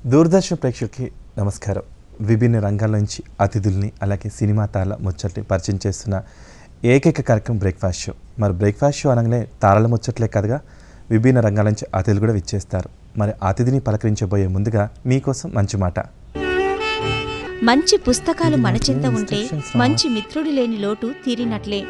దూరదర్శన్ ప్రేక్షకులకి నమస్కారం. విభిన్న రంగాల నుంచి అతిథుల్ని అలాగే సినిమా తారల ముచ్చట్ని పరిచయం చేస్తున్న ఏకైక కార్యక్రమం బ్రేక్ఫాస్ట్ షో. మరి బ్రేక్ఫాస్ట్ షో అనగానే తారల ముచ్చట్లే కదగా, విభిన్న రంగాల నుంచి అతిథులు కూడా విచ్చేస్తారు. మరి అతిథిని పలకరించబోయే ముందుగా మీకోసం మంచి మాట. మంచి పుస్తకాలు మన చింత ఉంటే మంచి మిత్రుడు లేని లోటు తీరినట్లే.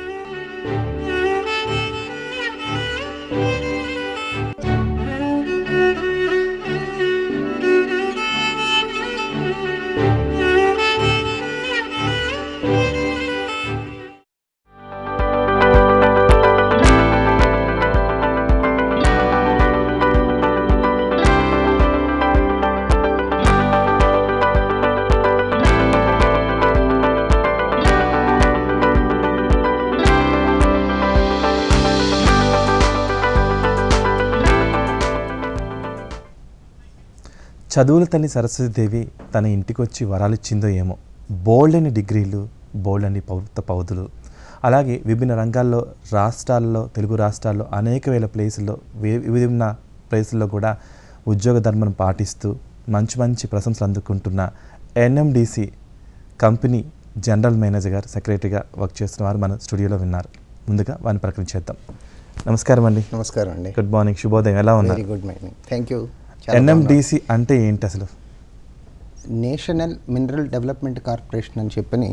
చదువుల తల్లి సరస్వతీదేవి తన ఇంటికి వచ్చి వరాలిచ్చిందో ఏమో. బోల్డ్ అని డిగ్రీలు, బోల్డ్ అని పౌరత్వ పౌదులు, అలాగే విభిన్న రంగాల్లో రాష్ట్రాల్లో, తెలుగు రాష్ట్రాల్లో అనేక వేల ప్లేసుల్లో, విభిన్న ప్లేసుల్లో కూడా ఉద్యోగ ధర్మం పాటిస్తూ మంచి మంచి ప్రశంసలు అందుకుంటున్న ఎన్ఎండిసి కంపెనీ జనరల్ మేనేజర్ గారు, సెక్రటరీగా వర్క్ చేస్తున్న వారు మన స్టూడియోలో విన్నారు. ముందుగా వారిని ప్రకటించేద్దాం. నమస్కారం అండి. నమస్కారం అండి. గుడ్ మార్నింగ్, శుభోదయం. ఎలా ఉన్నారు? Very good morning, thank you. NMDC అంటే ఏంటి అసలు? నేషనల్ మినరల్ డెవలప్మెంట్ కార్పొరేషన్ అని చెప్పని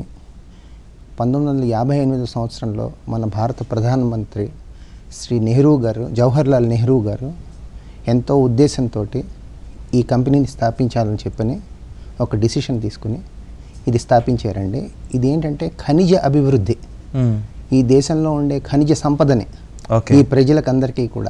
1958 సంవత్సరంలో మన భారత ప్రధానమంత్రి శ్రీ నెహ్రూ గారు, జవహర్లాల్ నెహ్రూ గారు ఎంతో ఉద్దేశంతో ఈ కంపెనీని స్థాపించాలని చెప్పని ఒక డిసిషన్ తీసుకుని ఇది స్థాపించారండి. ఇది ఏంటంటే ఖనిజ అభివృద్ధి, ఈ దేశంలో ఉండే ఖనిజ సంపదని ఈ ప్రజలకు అందరికీ కూడా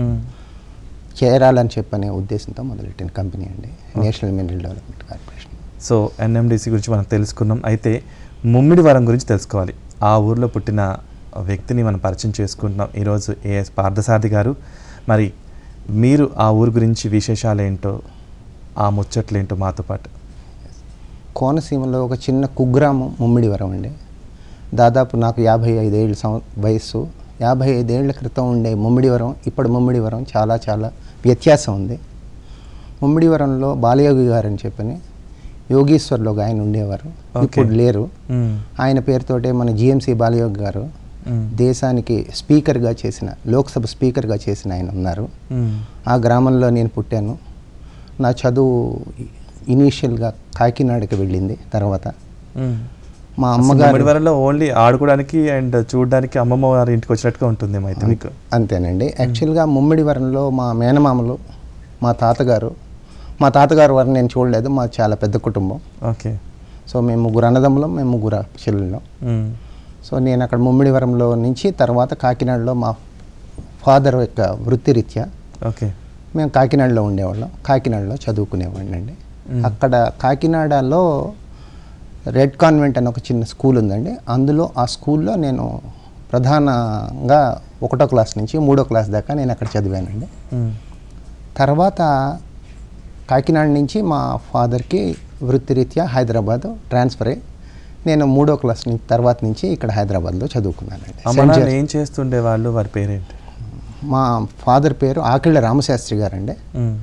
చేరాలని చెప్పనే ఉద్దేశంతో మొదలెట్టిన కంపెనీ అండి national mineral development corporation. So NMDC గురించి మనం తెలుసుకున్నాం. అయితే ముమ్మిడివరం గురించి తెలుసుకోవాలి. ఆ ఊర్లో పుట్టిన వ్యక్తిని మనం పరిచయం చేసుకుంటున్నాం ఈరోజు, ఏఎస్ పార్థసారథి గారు. మరి మీరు ఆ ఊరు గురించి విశేషాలు ఏంటో, ఆ ముచ్చట్లు ఏంటో మాతో పాటు. కోనసీమలో ఒక చిన్న కుగ్రామం ముమ్మిడివరం అండి. దాదాపు నాకు 55 ఏళ్ళ వయస్సు. 55 ఏళ్ల క్రితం ఉండే ముమ్మిడివరం ఇప్పుడు ముమ్మిడివరం చాలా చాలా వ్యత్యాసం ఉంది. ముమ్మిడివరంలో బాలయోగి గారు అని చెప్పని యోగీశ్వర్లో ఆయన ఉండేవారు, ఇప్పుడు లేరు. ఆయన పేరుతోటే మన జిఎంసి బాలయోగి గారు దేశానికి స్పీకర్గా చేసిన, లోక్సభ స్పీకర్గా చేసిన ఆయన ఉన్నారు. ఆ గ్రామంలో నేను పుట్టాను. నా చదువు ఇనీషియల్గా కాకినాడకి వెళ్ళింది. తర్వాత మా అమ్మగారు ఓన్లీ ఆడుకోవడానికి అండ్ చూడడానికి అమ్మమ్మ గారి ఇంటికి వచ్చినట్టుగా ఉంటుంది అయితే మీకు. అంతేనండి. యాక్చువల్గా ముమ్మిడివరంలో మా మేనమామలు, మా తాతగారు వారిని నేను చూడలేదు. మా చాలా పెద్ద కుటుంబం. ఓకే. సో మేము ముగ్గురు అన్నదమ్ములం, మేము ముగ్గురు చెల్లెళ్ళం. సో నేను అక్కడ ముమ్మిడివరంలో నుంచి తర్వాత కాకినాడలో మా ఫాదర్ యొక్క వృత్తిరీత్యా ఓకే మేము కాకినాడలో ఉండేవాళ్ళం. కాకినాడలో చదువుకునేవాడిని అండి. అక్కడ కాకినాడలో రెడ్ కాన్వెంట్ అని ఒక చిన్న స్కూల్ ఉందండి. అందులో ఆ స్కూల్లో నేను ప్రధానంగా 1వ క్లాస్ నుంచి 3వ క్లాస్ దాకా నేను అక్కడ చదివానండి. తర్వాత కాకినాడ నుంచి మా ఫాదర్కి వృత్తిరీత్యా హైదరాబాద్ ట్రాన్స్ఫర్ అయ్యి నేను 3వ క్లాస్ నుంచి తర్వాత నుంచి ఇక్కడ హైదరాబాద్లో చదువుకున్నానండి. ఏం చేస్తుండే వాళ్ళు, వారి పేరేంటి? మా ఫాదర్ పేరు ఆకిళ్ళ రామశాస్త్రి గారండి.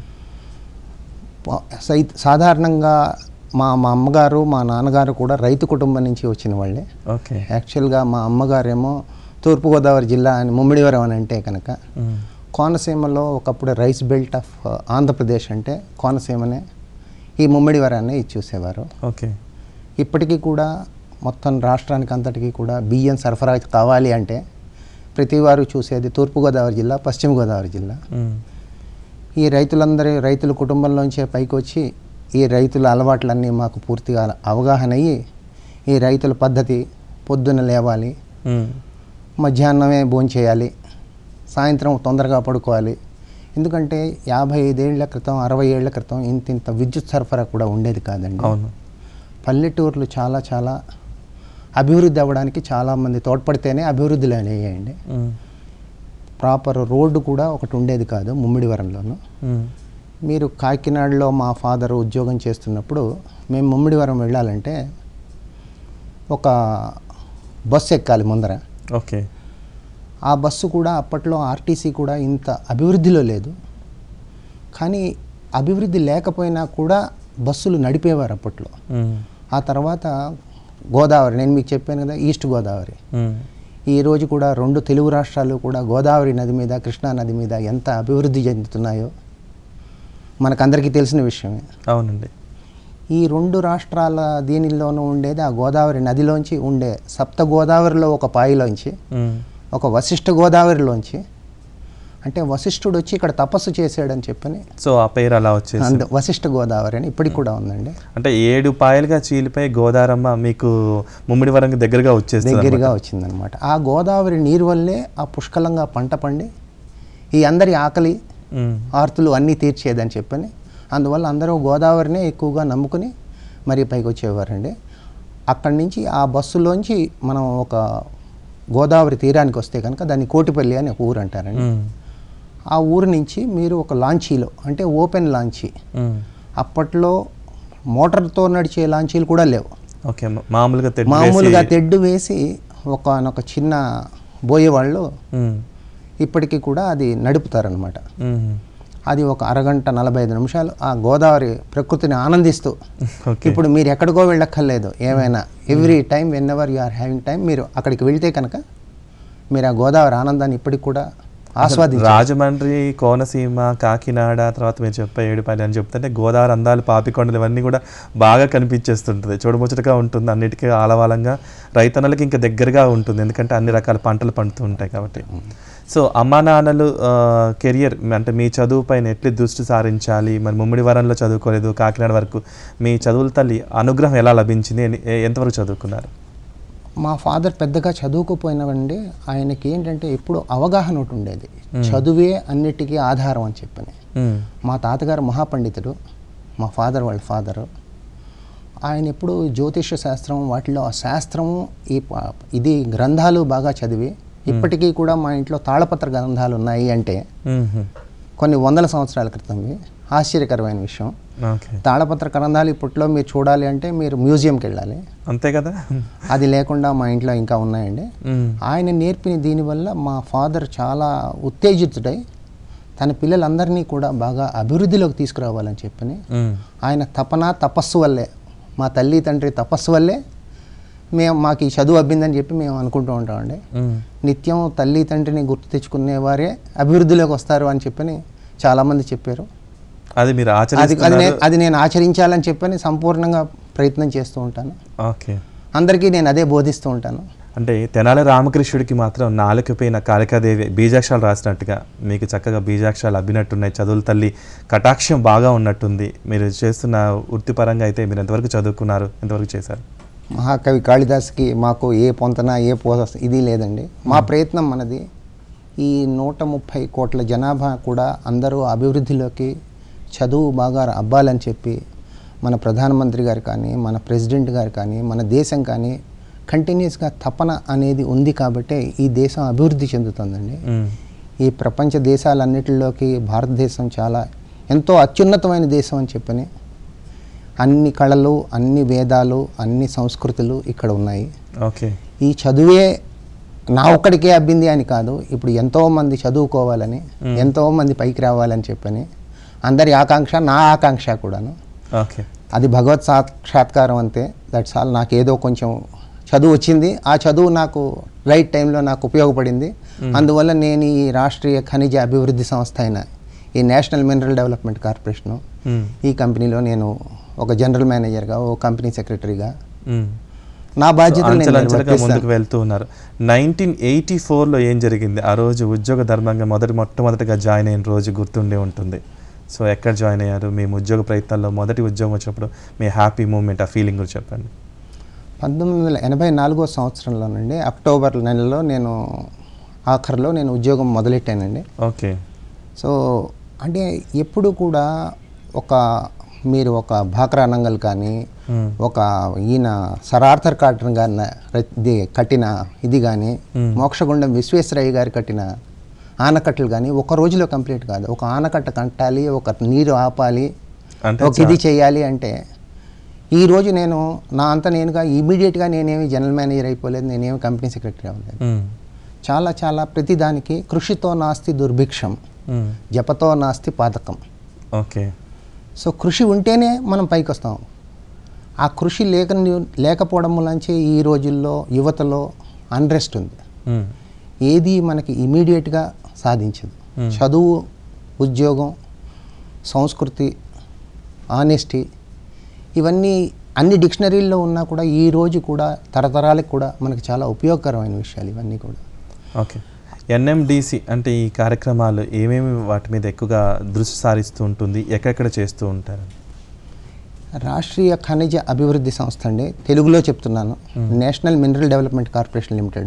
సాధారణంగా మా అమ్మగారు, మా నాన్నగారు కూడా రైతు కుటుంబం నుంచి వచ్చిన వాళ్ళే. ఓకే. యాక్చువల్గా మా అమ్మగారేమో తూర్పుగోదావరి జిల్లా అని ముమ్మిడివరం అని అంటే కనుక, కోనసీమలో ఒకప్పుడు రైస్ బెల్ట్ ఆఫ్ ఆంధ్రప్రదేశ్ అంటే కోనసీమనే, ఈ ముమ్మిడివరాన్ని చూసేవారు. ఓకే. ఇప్పటికీ కూడా మొత్తం రాష్ట్రానికి అంతటికీ కూడా బియ్యం సరఫరా కావాలి అంటే ప్రతి వారు చూసేది తూర్పుగోదావరి జిల్లా, పశ్చిమ గోదావరి జిల్లా. ఈ రైతుల కుటుంబంలోంచే పైకి వచ్చి ఈ రైతుల అలవాట్లన్నీ మాకు పూర్తిగా అవగాహన అయ్యి, ఈ రైతుల పద్ధతి పొద్దున లేవాలి, మధ్యాహ్నమే భోంచేయాలి, సాయంత్రం తొందరగా పడుకోవాలి. ఎందుకంటే 55 ఏళ్ల క్రితం, 60 ఏళ్ల క్రితం ఇంత విద్యుత్ సరఫరా కూడా ఉండేది కాదండి. అవును. పల్లెటూర్లు చాలా చాలా అభివృద్ధి అవ్వడానికి చాలామంది తోడ్పడితేనే అభివృద్ధిలో అయ్యాయండి. ప్రాపర్ రోడ్డు కూడా ఒకటి ఉండేది కాదు ముమ్మిడివరంలోనూ. మీరు కాకినాడలో మా ఫాదర్ ఉద్యోగం చేస్తున్నప్పుడు మేము ముమ్మిడివరం వెళ్ళాలంటే ఒక బస్సు ఎక్కాలి ముందర. ఓకే. ఆ బస్సు కూడా అప్పట్లో ఆర్టీసీ కూడా ఇంత అభివృద్ధిలో లేదు. కానీ అభివృద్ధి లేకపోయినా కూడా బస్సులు నడిపేవారు అప్పట్లో. ఆ తర్వాత గోదావరి, నేను మీకు చెప్పాను కదా, ఈస్ట్ గోదావరి. ఈరోజు కూడా 2 తెలుగు రాష్ట్రాలు కూడా గోదావరి నది మీద, కృష్ణా నది మీద ఎంత అభివృద్ధి చెందుతున్నాయో మనకందరికీ తెలిసిన విషయమే. అవునండి. ఈ 2 రాష్ట్రాల దీనిలోనూ ఉండేది ఆ గోదావరి నదిలోంచి ఉండే సప్త గోదావరిలో ఒక పాయిలోంచి, ఒక వశిష్ఠ గోదావరిలోంచి, అంటే వశిష్ఠుడు వచ్చి ఇక్కడ తపస్సు చేశాడని చెప్పని సో ఆ పేరు అలా వచ్చేసి వశిష్ఠ గోదావరి అని ఇప్పటికి కూడా ఉందండి. అంటే 7 పాయలుగా చీలిపోయి గోదారమ్మ మీకు ముమ్మిడివరంకి దగ్గరగా వచ్చిందనమాట. ఆ గోదావరి నీరు వల్లే ఆ పుష్కలంగా పంట పండి ఈ అందరి ఆకలి ఆర్తులు అన్నీ తీర్చేదని చెప్పని, అందువల్ల అందరూ గోదావరినే ఎక్కువగా నమ్ముకుని మరి పైకి వచ్చేవారండి. అక్కడి నుంచి ఆ బస్సులోంచి మనం ఒక గోదావరి తీరానికి వస్తే కనుక దాన్ని కోటిపల్లి అని ఒక ఊరు అంటారండి. ఆ ఊరు నుంచి మీరు ఒక లాంచీలో, అంటే ఓపెన్ లాంచీ, అప్పట్లో మోటార్తో నడిచే లాంచీలు కూడా లేవు. ఓకే, మామూలుగా తెడ్డు వేసి ఒక చిన్న బోయేవాళ్ళు ఇప్పటికీ కూడా అది నడుపుతారనమాట. అది ఒక అరగంట 45 నిమిషాలు ఆ గోదావరి ప్రకృతిని ఆనందిస్తూ, ఇప్పుడు మీరు ఎక్కడికో వెళ్ళక్కర్లేదు, ఏమైనా every time whenever you are having time మీరు అక్కడికి వెళ్తే కనుక మీరు ఆ గోదావరి ఆనందాన్ని ఇప్పటికి కూడా ఆస్వాదించారు. రాజమండ్రి, కోనసీమ, కాకినాడ, తర్వాత మీరు చెప్పే 7 పాయలు అని చెప్తుంటే గోదావరి అందాలు, పాపికొండలు ఇవన్నీ కూడా బాగా కనిపించేస్తుంటుంది, చూడముచ్చటగా ఉంటుంది, అన్నిటికీ ఆలవాలంగా రైతన్నలకి ఇంకా దగ్గరగా ఉంటుంది, ఎందుకంటే అన్ని రకాల పంటలు పండుతూ ఉంటాయి కాబట్టి. సో అమ్మా నాన్నలు కెరియర్ అంటే మీ చదువు పైన ఎట్లా దృష్టి సారించాలి, మరి ముమ్మిడివరంలో చదువుకోలేదు, కాకినాడ వరకు మీ చదువుల తల్లి అనుగ్రహం ఎలా లభించింది, ఎంతవరకు చదువుకున్నారు? మా ఫాదర్ పెద్దగా చదువుకుపోయినవండి, ఆయనకి ఏంటంటే ఎప్పుడు అవగాహన ఒకటి ఉండేది, చదువే అన్నిటికీ ఆధారం అని చెప్పని. మా తాతగారు మహాపండితుడు, మా ఫాదర్ వాళ్ళ ఫాదరు, ఆయన ఎప్పుడు జ్యోతిష శాస్త్రం వాటిలో ఆ శాస్త్రము ఇది గ్రంథాలు బాగా చదివి, ఇప్పటికీ కూడా మా ఇంట్లో తాళపత్ర గ్రంథాలు ఉన్నాయి అంటే కొన్ని వందల సంవత్సరాల క్రితంవి. ఆశ్చర్యకరమైన విషయం, తాళపత్ర గ్రంథాలు ఇప్పట్లో మీరు చూడాలి అంటే మీరు మ్యూజియంకి వెళ్ళాలి, అంతే కదా, అది లేకుండా మా ఇంట్లో ఇంకా ఉన్నాయండి. ఆయన నేర్పిన దీనివల్ల మా ఫాదర్ చాలా ఉత్తేజితుడై తన పిల్లలందరినీ కూడా బాగా అభివృద్ధిలోకి తీసుకురావాలని చెప్పని, ఆయన తపస్సు వల్లే, మా తల్లి తండ్రి తపస్సు వల్లే మాకు ఈ చదువు అబ్బిందని చెప్పి మేము అనుకుంటూ ఉంటామండి. నిత్యం తల్లి తండ్రిని గుర్తు తెచ్చుకునేవారే అభివృద్ధిలోకి వస్తారు అని చెప్పని చాలామంది చెప్పారు. అది నేను ఆచరించాలని చెప్పని సంపూర్ణంగా ప్రయత్నం చేస్తూ ఉంటాను. అందరికీ నేను అదే బోధిస్తూ ఉంటాను. అంటే తెనాలి రామకృష్ణుడికి మాత్రం నాలుకపైన కాళికాదేవి బీజాక్షరాలు రాసినట్టుగా మీకు చక్కగా బీజాక్షరాలు అబ్బినట్టున్నాయి, చదువుల తల్లి కటాక్షం బాగా ఉన్నట్టుంది. మీరు చేస్తున్న వృత్తిపరంగా అయితే మీరు ఎంతవరకు చదువుకున్నారు, ఎంతవరకు చేశారు? మహాకవి కాళిదాస్కి మాకు ఏ పొంతన ఏ ఇది లేదండి. మా ప్రయత్నం మనది. ఈ 130 కోట్ల జనాభా కూడా అందరూ అభివృద్ధిలోకి చదువు బాగా అబ్బాలని చెప్పి మన ప్రధానమంత్రి గారు కానీ, మన ప్రెసిడెంట్ గారు కానీ, మన దేశం కానీ కంటిన్యూస్గా తపన అనేది ఉంది కాబట్టే ఈ దేశం అభివృద్ధి చెందుతుందండి. ఈ ప్రపంచ దేశాలన్నిటిలోకి భారతదేశం చాలా ఎంతో అత్యున్నతమైన దేశం అని చెప్పని, అన్ని కళలు, అన్ని వేదాలు, అన్ని సంస్కృతులు ఇక్కడ ఉన్నాయి. ఈ చదువే నా ఒక్కడికే అబ్బింది అని కాదు, ఇప్పుడు ఎంతోమంది చదువుకోవాలని, ఎంతోమంది పైకి రావాలని చెప్పని అందరి ఆకాంక్ష, నా ఆకాంక్ష కూడాను. అది భగవత్ సాక్షాత్కారం అంతే, దట్స్ ఆల్. నాకు ఏదో కొంచెం చదువు వచ్చింది, ఆ చదువు నాకు రైట్ టైంలో నాకు ఉపయోగపడింది. అందువల్ల నేను ఈ రాష్ట్రీయ ఖనిజ అభివృద్ధి సంస్థ అయిన ఈ నేషనల్ మినరల్ డెవలప్మెంట్ కార్పొరేషను, ఈ కంపెనీలో నేను ఒక జనరల్ మేనేజర్గా, ఓ కంపెనీ సెక్రటరీగా నా బాధ్యతలు ముందుకు వెళ్తూ ఉన్నారు. 1984లో ఏం జరిగింది? ఆ రోజు ఉద్యోగ ధర్మంగా మొట్టమొదటిగా జాయిన్ అయిన రోజు గుర్తుండే ఉంటుంది. సో ఎక్కడ జాయిన్ అయ్యారు? మీ ఉద్యోగ ప్రయత్నాల్లో మొదటి ఉద్యోగం వచ్చినప్పుడు మీ హ్యాపీ మూమెంట్, ఆ ఫీలింగ్ గురించి చెప్పండి. 1984 సంవత్సరంలోనండి అక్టోబర్ నెలలో నేను ఆఖరిలో నేను ఉద్యోగం మొదలెట్టానండి. ఓకే. సో అంటే ఎప్పుడు కూడా మీరు ఒక భాక్రా నంగల్ కానీ, ఒక ఈయన సర్ ఆర్థర్ కాటన్ గారి కట్టిన ఇది కానీ, మోక్షగుండం విశ్వేశ్వరయ్య గారు కట్టిన ఆనకట్టలు కానీ ఒక రోజులో కంప్లీట్ కాదు. ఒక ఆనకట్ట కట్టాలి, ఒక నీరు ఆపాలి, ఒక ఇది చేయాలి అంటే ఈరోజు నేను నా అంతా నేనుగా ఇమీడియట్గా నేనేమి జనరల్ మేనేజర్ అయిపోలేదు, నేనేమి కంపెనీ సెక్రటరీ అవ్వలేదు. చాలా చాలా ప్రతిదానికి కృషితో నాస్తి దుర్భిక్షం, జపతో నాస్తి పాతకం. ఓకే. సో కృషి ఉంటేనే మనం పైకి వస్తాం. ఆ కృషి లేకపోవడం వల్లే ఈ రోజుల్లో యువతలో అన్రెస్ట్ ఉంది. ఏది మనకి ఇమీడియట్గా సాధించదు. చదువు, ఉద్యోగం, సంస్కృతి, ఆనెస్టీ ఇవన్నీ అన్ని డిక్షనరీల్లో ఉన్నా కూడా ఈ రోజు కూడా తరతరాలకు కూడా మనకి చాలా ఉపయోగకరమైన విషయాలు ఇవన్నీ కూడా. ఓకే, ఎన్ఎండిసి అంటే ఈ కార్యక్రమాలు ఏమేమి వాటి మీద ఎక్కువగా దృష్టి సారిస్తూ ఉంటుంది, ఎక్కడెక్కడ చేస్తూ ఉంటారు? రాష్ట్రీయ ఖనిజ అభివృద్ధి సంస్థ అండి, తెలుగులో చెప్తున్నాను, national mineral development corporation limited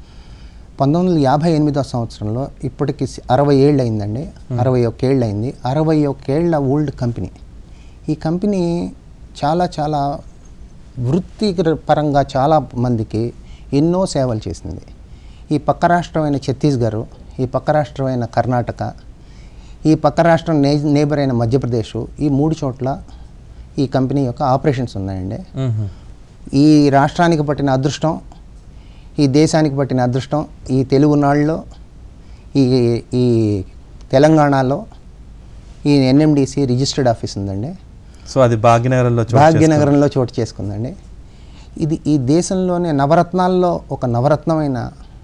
1958వ సంవత్సరంలో ఇప్పటికి 60 ఏళ్ళు అయిందండి. 61 ఏళ్ళు అయింది. 61 ఏళ్ళ ఓల్డ్ కంపెనీ. ఈ కంపెనీ చాలా చాలా వృత్తిపరంగా చాలా మందికి ఎన్నో సేవలు చేసింది. ఈ పక్క రాష్ట్రమైన ఛత్తీస్గఢ్, ఈ పక్క రాష్ట్రమైన కర్ణాటక, ఈ పక్క రాష్ట్రం నేబర్ అయిన మధ్యప్రదేశ్, ఈ 3 చోట్ల ఈ కంపెనీ యొక్క ఆపరేషన్స్ ఉన్నాయండి. ఈ రాష్ట్రానికి పట్టిన అదృష్టం, ఈ దేశానికి పట్టిన అదృష్టం, ఈ తెలుగునాళ్ళలో, ఈ తెలంగాణలో ఈ ఎన్ఎండిసి రిజిస్టర్డ్ ఆఫీస్ ఉందండి. సో అది భాగ్యనగరంలో చోటు చేసుకుందండి. ఇది ఈ దేశంలోనే నవరత్నాల్లో ఒక నవరత్నమైన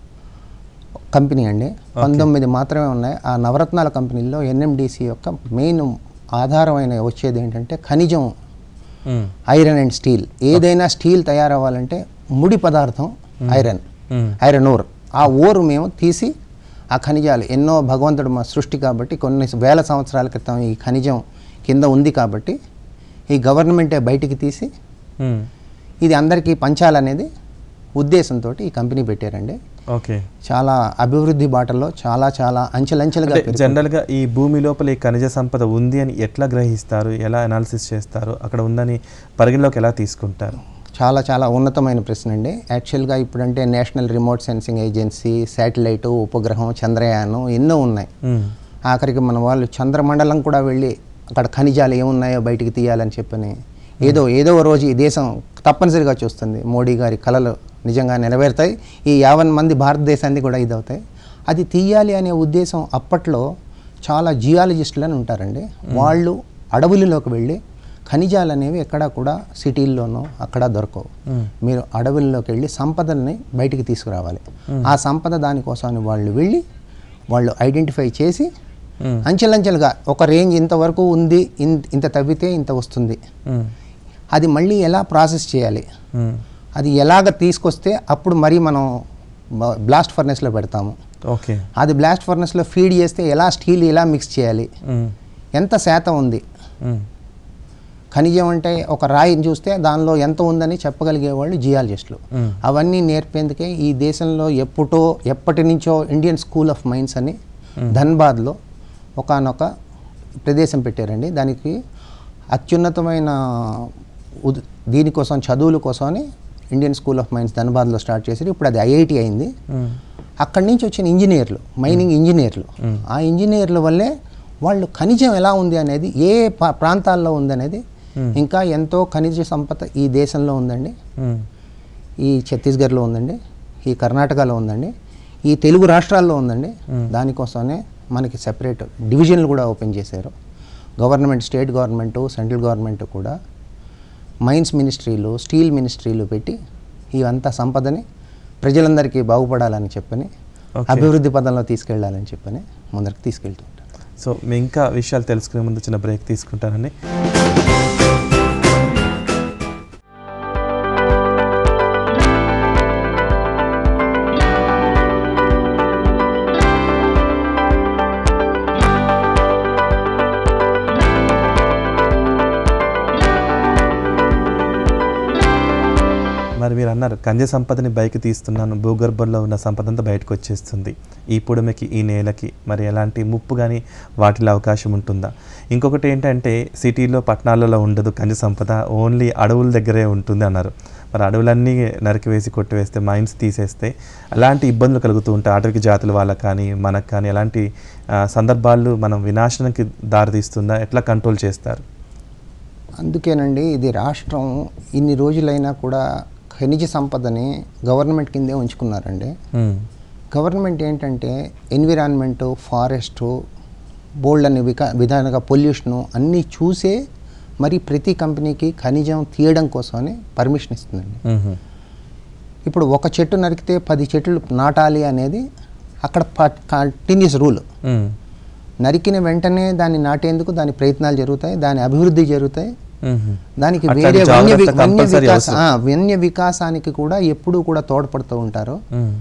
కంపెనీ అండి. 19 మాత్రమే ఉన్నాయి. ఆ నవరత్నాల కంపెనీల్లో ఎన్ఎండిసి యొక్క మెయిన్ ఆధారమైన వచ్చేది ఏంటంటే ఖనిజం, ఐరన్ అండ్ స్టీల్. ఏదైనా స్టీల్ తయారవ్వాలంటే ముడి పదార్థం ఐరన్ ఓర్. ఆ ఓరు మేము తీసి ఆ ఖనిజాలు ఎన్నో భగవంతుడు మా సృష్టి కాబట్టి కొన్ని వేల సంవత్సరాల క్రితం ఈ ఖనిజం కింద ఉంది కాబట్టి ఈ గవర్నమెంటే బయటికి తీసి ఇది అందరికీ పంచాలనేది ఉద్దేశంతో ఈ కంపెనీ పెట్టారండి. ఓకే, చాలా అభివృద్ధి బాటలో చాలా చాలా అంచెలంచెలుగా. జనరల్గా ఈ భూమి లోపల ఈ ఖనిజ సంపద ఉంది అని ఎట్లా గ్రహిస్తారు, ఎలా అనాలిసిస్ చేస్తారు, అక్కడ ఉందని పరిగణలోకి ఎలా తీసుకుంటారు? చాలా చాలా ఉన్నతమైన ప్రశ్న అండి. యాక్చువల్గా ఇప్పుడంటే national remote sensing agency, satellite, ఉపగ్రహం, చంద్రయానం ఎన్నో ఉన్నాయి. ఆఖరికి మన వాళ్ళు చంద్రమండలం కూడా వెళ్ళి అక్కడ ఖనిజాలు ఏమున్నాయో బయటికి తీయాలని చెప్పని ఏదో రోజు ఈ దేశం తప్పనిసరిగా చూస్తుంది. మోడీ గారి కళలు నిజంగా నెరవేరుతాయి. ఈ 50 మంది భారతదేశాన్ని కూడా ఇదవుతాయి. అది తీయాలి అనే ఉద్దేశం అప్పట్లో చాలా జియాలజిస్టులు అని ఉంటారండి. వాళ్ళు అడవులలోకి వెళ్ళి ఖనిజాలు అనేవి ఎక్కడా కూడా సిటీల్లోనో అక్కడ దొరకవు. మీరు అడవుల్లోకి వెళ్ళి సంపదల్ని బయటికి తీసుకురావాలి. ఆ సంపద దానికోసం వాళ్ళు వెళ్ళి వాళ్ళు ఐడెంటిఫై చేసి అంచెలంచెలుగా ఒక రేంజ్ ఇంతవరకు ఉంది, ఇంత తవ్వితే ఇంత వస్తుంది, అది మళ్ళీ ఎలా ప్రాసెస్ చేయాలి, అది ఎలాగ తీసుకొస్తే అప్పుడు మరి మనం బ్లాస్ట్ ఫర్నెస్లో పెడతాము. ఓకే, అది బ్లాస్ట్ ఫర్నెస్లో ఫీడ్ చేస్తే ఎలా స్టీల్ ఎలా మిక్స్ చేయాలి, ఎంత శాతం ఉంది. ఖనిజం అంటే ఒక రాయిని చూస్తే దానిలో ఎంత ఉందని చెప్పగలిగే వాళ్ళు జియాలజిస్టులు. అవన్నీ నేర్పేందుకే ఈ దేశంలో ఎప్పటి నుంచో ఇండియన్ స్కూల్ ఆఫ్ మైన్స్ అని ధన్బాద్లో ఒకానొక ప్రదేశం పెట్టారండి. దానికి అత్యున్నతమైన దీనికోసం చదువుల కోసమని ఇండియన్ స్కూల్ ఆఫ్ మైన్స్ ధన్బాద్లో స్టార్ట్ చేశారు. ఇప్పుడు అది ఐఐటి అయింది. అక్కడి నుంచి వచ్చిన ఇంజనీర్లు, మైనింగ్ ఇంజనీర్లు, ఆ ఇంజనీర్ల వల్లే వాళ్ళు ఖనిజం ఎలా ఉంది అనేది, ఏ ప్రాంతాల్లో ఉందనేది, ఇంకా ఎంతో ఖనిజ సంపద ఈ దేశంలో ఉందండి. ఈ ఛత్తీస్గఢ్లో ఉందండి, ఈ కర్ణాటకలో ఉందండి, ఈ తెలుగు రాష్ట్రాల్లో ఉందండి. దానికోసమే మనకి సెపరేట్ డివిజన్లు కూడా ఓపెన్ చేశారు. Government, state government, central government కూడా మైన్స్ మినిస్ట్రీలు, స్టీల్ మినిస్ట్రీలు పెట్టి ఇవంతా సంపదని ప్రజలందరికీ బాగుపడాలని చెప్పని, అభివృద్ధి పదంలో తీసుకెళ్లాలని చెప్పని ముందరికి తీసుకెళ్తూ ఉంటారు. సో మీ ఇంకా విషయాలు తెలుసుకునే ముందు చిన్న బ్రేక్ తీసుకుంటానండి. మరి మీరు అన్నారు ఖనిజ సంపదని బయటకు తీస్తున్నాను, భూగర్భంలో ఉన్న సంపద అంతా బయటకు వచ్చేస్తుంది. ఈ పొడమకి, ఈ నేలకి మరి ఎలాంటి ముప్పు కానీ వాటిలో అవకాశం ఉంటుందా? ఇంకొకటి ఏంటంటే సిటీలో, పట్టణాలలో ఉండదు ఖనిజ సంపద, ఓన్లీ అడవుల దగ్గరే ఉంటుంది అన్నారు. మరి అడవులన్నీ నరికివేసి కొట్టివేస్తే, మైన్స్ తీసేస్తే అలాంటి ఇబ్బందులు కలుగుతూ ఉంటాయి అటవీ జాతుల వాళ్ళకి కానీ మనకు కానీ. ఎలాంటి సందర్భాలు మనం వినాశనానికి దారితీస్తుందా, ఎట్లా కంట్రోల్ చేస్తారు? అందుకేనండి ఇది రాష్ట్రం ఇన్ని రోజులైనా కూడా ఖనిజ సంపదని గవర్నమెంట్ కిందే ఉంచుకున్నారండి. గవర్నమెంట్ ఏంటంటే ఎన్విరాన్మెంటు, ఫారెస్టు, బోల్డ్ అని విధానంగా పొల్యూషను అన్నీ చూసే మరి ప్రతి కంపెనీకి ఖనిజం తీయడం కోసమని పర్మిషన్ ఇస్తుందండి. ఇప్పుడు ఒక చెట్టు నరికితే 10 చెట్లు నాటాలి అనేది అక్కడ కంటిన్యూస్ రూల్. నరికిన వెంటనే దాన్ని నాటేందుకు దాని ప్రయత్నాలు జరుగుతాయి, దాని అభివృద్ధి జరుగుతాయి. దానికి వేరే వన్య వికాసానికి కూడా ఎప్పుడూ కూడా తోడ్పడుతూ ఉంటారు.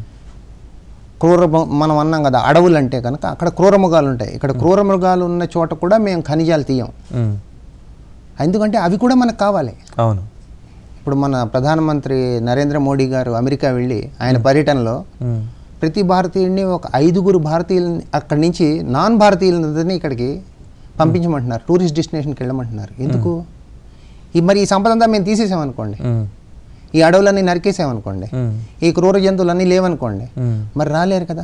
మనం అన్నాం కదా అడవులు అంటే కనుక అక్కడ క్రూర మృగాలు ఉంటాయి. ఇక్కడ క్రూర మృగాలు ఉన్న చోట కూడా మేము ఖనిజాలు తీయం, ఎందుకంటే అవి కూడా మనకు కావాలి. అవును. ఇప్పుడు మన ప్రధానమంత్రి నరేంద్ర మోడీ గారు అమెరికా వెళ్ళి ఆయన పర్యటనలో ప్రతి భారతీయుడిని ఒక 5 భారతీయులని అక్కడి నుంచి నాన్ భారతీయులని ఇక్కడికి పంపించమంటున్నారు, టూరిస్ట్ డెస్టినేషన్కి వెళ్ళమంటున్నారు. ఎందుకు? మరి ఈ సంపద అంతా మేము తీసేసామనుకోండి, ఈ అడవులన్నీ నరికేసామనుకోండి, ఈ క్రూర జంతువులన్నీ లేవనుకోండి, మరి రాలేరు కదా.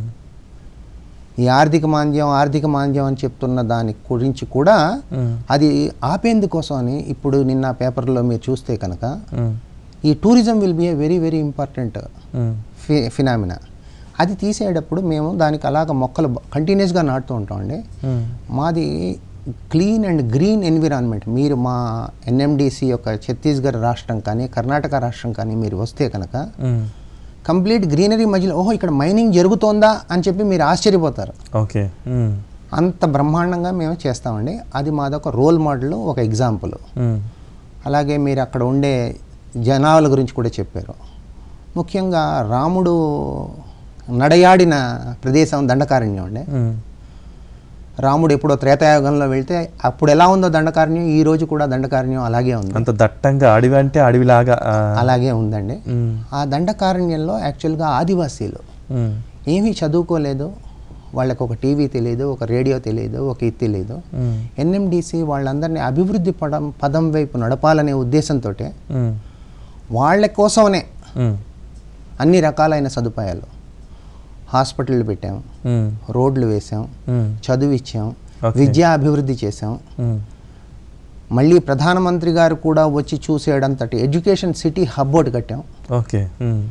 ఈ ఆర్థిక మాంద్యం అని చెప్తున్న దాని గురించి కూడా అది ఆపేందుకోసం అని ఇప్పుడు నిన్న పేపర్లో మీరు చూస్తే కనుక ఈ tourism will be a very very important phenomena. అది తీసేటప్పుడు మేము దానికి అలాగ మొక్కలు కంటిన్యూస్గా నాటుతూ ఉంటామండి. మాది క్లీన్ అండ్ గ్రీన్ ఎన్విరాన్మెంట్. మీరు మా ఎన్ఎండిసి యొక్క ఛత్తీస్గఢ్ రాష్ట్రం కానీ కర్ణాటక రాష్ట్రం కానీ మీరు వస్తే కనుక కంప్లీట్ గ్రీనరీ మధ్యలో ఓహో ఇక్కడ మైనింగ్ జరుగుతోందా అని చెప్పి మీరు ఆశ్చర్యపోతారు. ఓకే, అంత బ్రహ్మాండంగా మేము చేస్తామండి. అది మాదొక రోల్ మోడల్, ఒక ఎగ్జాంపుల్. అలాగే మీరు అక్కడ ఉండే జనాల గురించి కూడా చెప్పారు. ముఖ్యంగా రాముడు నడయాడిన ప్రదేశం దండకారణ్యం అండి. రాముడు ఎప్పుడో త్రేతాయుగంలో వెళ్తే అప్పుడు ఎలా ఉందో దండకారణ్యం, ఈ రోజు కూడా దండకారణ్యం అలాగే ఉంది. అంత దట్టంగా అడవి అంటే అడవిలాగా అలాగే ఉందండి. ఆ దండకారణ్యంలో యాక్చువల్గా ఆదివాసీలు ఏమీ చదువుకోలేదు, వాళ్ళకు ఒక టీవీ తెలియదు, ఒక రేడియో తెలియదు, ఒక ఇది తెలియదు. ఎన్ఎండిసి వాళ్ళందరినీ అభివృద్ధి పదం వైపు నడపాలనే ఉద్దేశంతో వాళ్ళ కోసమనే అన్ని రకాలైన సదుపాయాలు, హాస్పిటళ్ళు పెట్టాం, రోడ్లు వేసాం, చదువు ఇచ్చాం, విద్యా అభివృద్ధి చేసాం. మళ్ళీ ప్రధానమంత్రి గారు కూడా వచ్చి చూసేయడంతటి ఎడ్యుకేషన్ సిటీ హబ్ ఒకటి కట్టాం. ఓకే,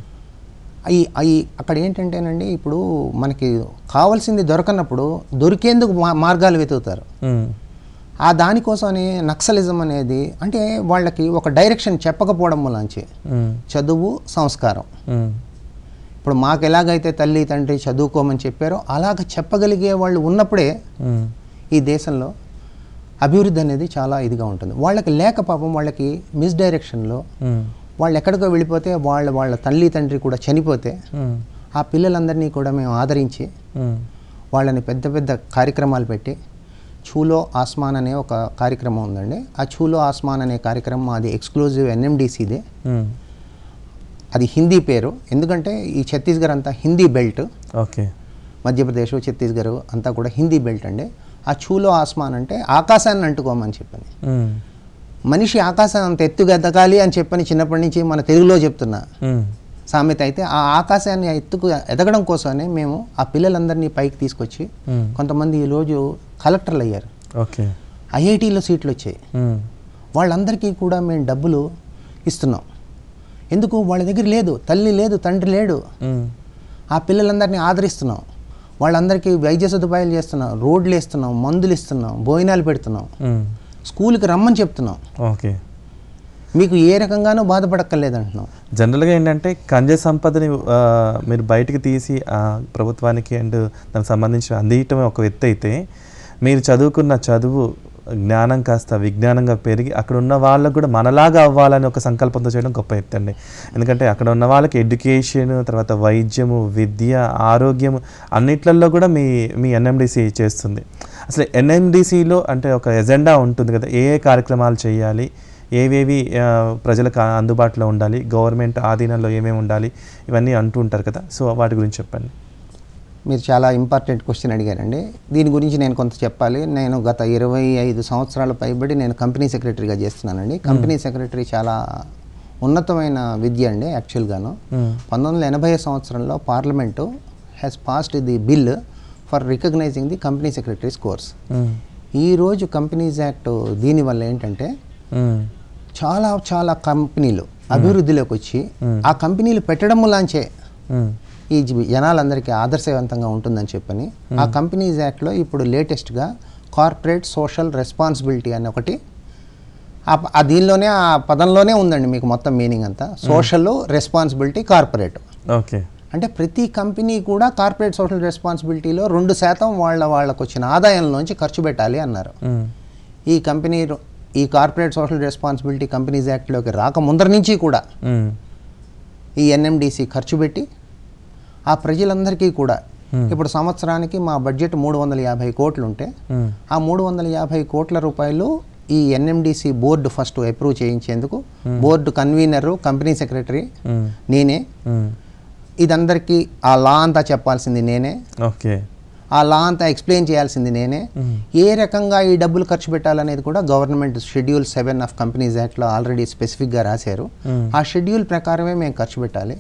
అవి అక్కడ ఏంటంటేనండి ఇప్పుడు మనకి కావాల్సింది దొరకనప్పుడు దొరికేందుకు మార్గాలు వెతుకుతారు. ఆ దానికోసమని నక్సలిజం అనేది అంటే వాళ్ళకి ఒక డైరెక్షన్ చెప్పకపోవడం వల్లంచి చదువు సంస్కారం. ఇప్పుడు మాకు ఎలాగైతే తల్లి తండ్రి చదువుకోమని చెప్పారో అలాగ చెప్పగలిగే వాళ్ళు ఉన్నప్పుడే ఈ దేశంలో అభివృద్ధి అనేది చాలా ఇదిగా ఉంటుంది. వాళ్ళకి లేక పాపం వాళ్ళకి మిస్డైరెక్షన్లో వాళ్ళు ఎక్కడికో వెళ్ళిపోతే వాళ్ళ తల్లి తండ్రి కూడా చనిపోతే ఆ పిల్లలందరినీ కూడా మేము ఆదరించి వాళ్ళని పెద్ద పెద్ద కార్యక్రమాలు పెట్టి ఛూలో ఆస్మాన్ అనే ఒక కార్యక్రమం ఉందండి. ఆ ఛూలో ఆస్మాన్ అనే కార్యక్రమం అది ఎక్స్క్లూజివ్ ఎన్ఎండిసిదే. అది హిందీ పేరు, ఎందుకంటే ఈ ఛత్తీస్గఢ్ అంతా హిందీ బెల్ట్. ఓకే, మధ్యప్రదేశ్ ఛత్తీస్గఢ్ అంతా కూడా హిందీ బెల్ట్ అండి. ఆ ఛూలో ఆస్మాన్ అంటే ఆకాశాన్ని అంటుకోమని చెప్పని, మనిషి ఆకాశం అంత ఎత్తుగా ఎదగాలి అని చెప్పని చిన్నప్పటి నుంచి మన తెలుగులో చెప్తున్నా సామెత అయితే ఆ ఆకాశాన్ని ఎత్తుకు ఎదగడం కోసమే మేము ఆ పిల్లలందరినీ పైకి తీసుకొచ్చి కొంతమంది ఈరోజు కలెక్టర్లు అయ్యారు. ఓకే, ఐఐటీలో సీట్లు వచ్చాయి. వాళ్ళందరికీ కూడా మేము డబ్బులు ఇస్తున్నాం. ఎందుకు? వాళ్ళ దగ్గర లేదు, తల్లి లేదు, తండ్రి లేడు. ఆ పిల్లలందరినీ ఆదరిస్తున్నాం, వాళ్ళందరికీ వైద్య సదుపాయాలు చేస్తున్నాం, రోడ్లు వేస్తున్నాం, మందులు ఇస్తున్నాం, భోజనాలు పెడుతున్నాం, స్కూల్కి రమ్మని చెప్తున్నాం. ఓకే, మీకు ఏ రకంగానూ బాధపడక్కర్లేదు అంటున్నాం. జనరల్గా ఏంటంటే ఖనిజ సంపదని మీరు బయటకు తీసి ప్రభుత్వానికి అండ్ దానికి సంబంధించి అందించడమే ఒక ఎత్తు అయితే, మీరు చదువుకున్న చదువు జ్ఞానం కాస్త విజ్ఞానంగా పెరిగి అక్కడ ఉన్న వాళ్ళకు కూడా మనలాగా అవ్వాలని ఒక సంకల్పంతో చేయడం గొప్ప ఎత్తు అండి. ఎందుకంటే అక్కడ ఉన్న వాళ్ళకి ఎడ్యుకేషన్, తర్వాత వైద్యము, విద్య, ఆరోగ్యము అన్నిట్లలో కూడా మీ ఎన్ఎండిసి చేస్తుంది. అసలు ఎన్ఎండిసిలో అంటే ఒక ఎజెండా ఉంటుంది కదా, ఏ కార్యక్రమాలు చేయాలి, ఏవేవి ప్రజలకు అందుబాటులో ఉండాలి, గవర్నమెంట్ ఆధీనంలో ఏమేమి ఉండాలి, ఇవన్నీ అంటూ ఉంటారు కదా. సో వాటి గురించి చెప్పండి. మీరు చాలా ఇంపార్టెంట్ క్వశ్చన్ అడిగారండి. దీని గురించి నేను కొంత చెప్పాలి. నేను గత 25 సంవత్సరాల పైబడి నేను కంపెనీ సెక్రటరీగా చేస్తున్నానండి. కంపెనీ సెక్రటరీ చాలా ఉన్నతమైన విద్య అండి. యాక్చువల్గాను 1980 సంవత్సరంలో parliament has passed the bill for recognising the company secretaries course. ఈరోజు కంపెనీస్ యాక్ట్ దీనివల్ల ఏంటంటే చాలా కంపెనీలు అభివృద్ధిలోకి వచ్చి ఆ కంపెనీలు పెట్టడం లాంచే ఈ జనాలందరికీ ఆదర్శవంతంగా ఉంటుందని చెప్పని ఆ కంపెనీస్ యాక్ట్లో ఇప్పుడు లేటెస్ట్గా కార్పొరేట్ సోషల్ రెస్పాన్సిబిలిటీ అని ఒకటి దీనిలోనే ఆ పదంలోనే ఉందండి మీకు మొత్తం మీనింగ్ అంతా. Social responsibility corporate. ఓకే. అంటే ప్రతి కంపెనీ కూడా కార్పొరేట్ సోషల్ రెస్పాన్సిబిలిటీలో 2% వాళ్ళకు వచ్చిన ఆదాయంలోంచి ఖర్చు పెట్టాలి అన్నారు. ఈ కంపెనీ ఈ కార్పొరేట్ సోషల్ రెస్పాన్సిబిలిటీ కంపెనీస్ యాక్ట్లోకి రాకముందర నుంచి కూడా ఈ ఎన్ఎండిసి ఖర్చు పెట్టి ఆ ప్రజలందరికీ కూడా ఇప్పుడు సంవత్సరానికి మా బడ్జెట్ 350 కోట్లు ఉంటే ఆ 350 కోట్ల రూపాయలు ఈ ఎన్ఎండిసి బోర్డు ఫస్ట్ అప్రూవ్ చేయించేందుకు బోర్డు కన్వీనరు కంపెనీ సెక్రటరీ నేనే. ఇదందరికీ ఆ లా అంతా చెప్పాల్సింది నేనే. ఓకే. ఆ లా అంతా ఎక్స్ప్లెయిన్ చేయాల్సింది నేనే. ఏ రకంగా ఈ డబ్బులు ఖర్చు పెట్టాలనేది కూడా గవర్నమెంట్ షెడ్యూల్ 7 ఆఫ్ కంపెనీస్ యాక్ట్లో ఆల్రెడీ స్పెసిఫిక్గా రాశారు. ఆ షెడ్యూల్ ప్రకారమే మేము ఖర్చు పెట్టాలి.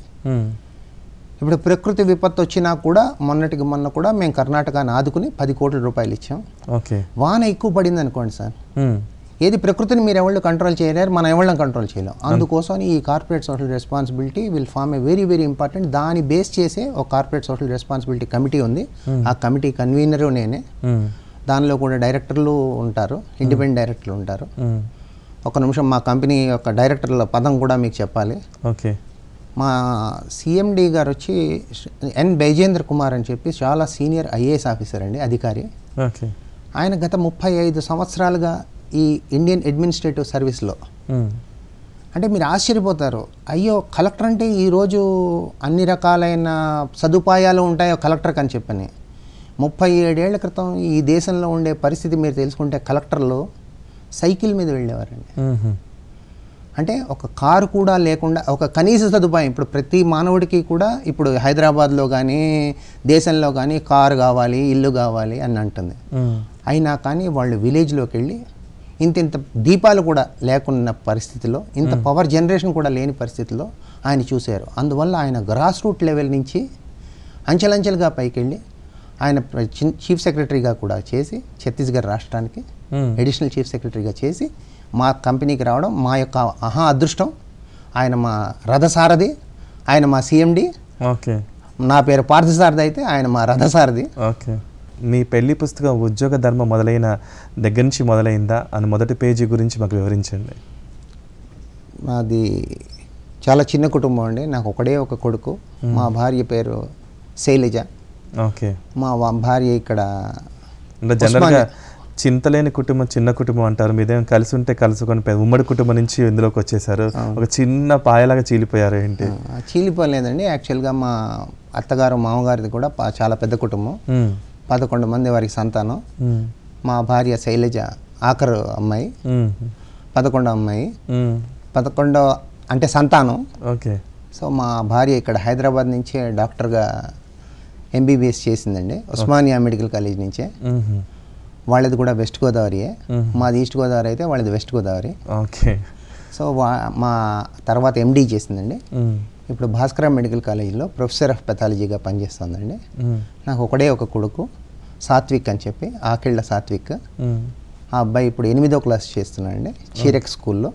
ఇప్పుడు ప్రకృతి విపత్తు వచ్చినా కూడా మొన్న కూడా మేము కర్ణాటకని ఆదుకుని 10 కోట్ల రూపాయలు ఇచ్చాం. ఓకే. వాన ఎక్కువ పడింది అనుకోండి సార్, ఏది ప్రకృతిని మీరు ఎవరు కంట్రోల్ చేయలేరు, మనం ఎవళ్ళం కంట్రోల్ చేయలేం. అందుకోసం ఈ corporate social responsibility will form a very very important. దాన్ని బేస్ చేసే ఒక కార్పొరేట్ సోషల్ రెస్పాన్సిబిలిటీ కమిటీ ఉంది. ఆ కమిటీ కన్వీనరు నేనే. దానిలో కూడా డైరెక్టర్లు ఉంటారు, ఇండిపెండెంట్ డైరెక్టర్లు ఉంటారు. ఒక నిమిషం మా కంపెనీ యొక్క డైరెక్టర్ల పదం కూడా మీకు చెప్పాలి. ఓకే. మా సిఎండి గారు వచ్చి ఎన్ బైజేంద్ర కుమార్ అని చెప్పి చాలా సీనియర్ ఐఏఎస్ ఆఫీసర్ అండి, అధికారి. ఓకే. ఆయన గత 35 సంవత్సరాలుగా ఈ ఇండియన్ అడ్మినిస్ట్రేటివ్ సర్వీస్లో, అంటే మీరు ఆశ్చర్యపోతారు, అయ్యో కలెక్టర్ అంటే ఈరోజు అన్ని రకాలైన సదుపాయాలు ఉంటాయో కలెక్టర్కి అని చెప్పని. 37 ఏళ్ల క్రితం ఈ దేశంలో ఉండే పరిస్థితి మీరు తెలుసుకుంటే కలెక్టర్లు సైకిల్ మీద వెళ్ళేవారండి. అంటే ఒక కారు కూడా లేకుండా ఒక కనీస సదుపాయం. ఇప్పుడు ప్రతి మానవుడికి కూడా ఇప్పుడు హైదరాబాద్లో కానీ దేశంలో కానీ కారు కావాలి, ఇల్లు కావాలి అని అంటుంది. అయినా కానీ వాళ్ళు విలేజ్లోకి వెళ్ళి ఇంత దీపాలు కూడా లేకున్న పరిస్థితిలో, ఇంత పవర్ జనరేషన్ కూడా లేని పరిస్థితిలో ఆయన చూశారు. అందువల్ల ఆయన గ్రాస్ రూట్ లెవెల్ నుంచి అంచెలంచెలుగా పైకి వెళ్ళి ఆయన చీఫ్ సెక్రటరీగా కూడా చేసి ఛత్తీస్గఢ్ రాష్ట్రానికి అడిషనల్ చీఫ్ సెక్రటరీగా చేసి మా కంపెనీకి రావడం మా యొక్క అదృష్టం. ఆయన మా రథసారథి, ఆయన మా సిఎండి. ఓకే. నా పేరు పార్థసారథి అయితే ఆయన మా రథసారథి. ఓకే. మీ పెళ్లి పుస్తకం ఉద్యోగ ధర్మం మొదలైన దగ్గర నుంచి మొదలైందా అని మొదటి పేజీ గురించి మాకు వివరించండి. మాది చాలా చిన్న కుటుంబం అండి. నాకు ఒకడే ఒక కొడుకు. మా భార్య పేరు శైలజ. ఓకే. మా భార్య ఇక్కడ అంటే జనరల్గా చింతలేని కుటుంబం చిన్న కుటుంబం అంటారు, మీదేం కలిసి ఉంటే కలుసుకొని ఉమ్మడి కుటుంబం నుంచి ఇందులోకి వచ్చేసారు, ఒక చిన్న పాయలాగా చీలిపోయారు. ఏంటి? చీలిపోలేదండి. యాక్చువల్గా మా అత్తగారు మామగారిది కూడా చాలా పెద్ద కుటుంబం, 11 మంది వారికి సంతానం. మా భార్య శైలజ ఆఖరు అమ్మాయి, 11వ అమ్మాయి, 11వ అంటే సంతానం. ఓకే. సో మా భార్య ఇక్కడ హైదరాబాద్ నుంచే డాక్టర్గా ఎంబీబీఎస్ చేసిందండి, ఉస్మానియా మెడికల్ కాలేజ్ నుంచే. వాళ్ళది కూడా వెస్ట్ గోదావరియే, మాది ఈస్ట్ గోదావరి అయితే వాళ్ళది వెస్ట్ గోదావరి. ఓకే. సో మా తర్వాత ఎండీ చేసిందండి. ఇప్పుడు భాస్కర మెడికల్ కాలేజీలో ప్రొఫెసర్ ఆఫ్ పెథాలజీగా పనిచేస్తుందండి. నాకు ఒకడే ఒక కొడుకు సాత్విక్ అని చెప్పి, ఆకిళ్ళ సాత్విక్. ఆ అబ్బాయి ఇప్పుడు 8వ క్లాస్ చేస్తున్నాడండి చీరెక్ స్కూల్లో.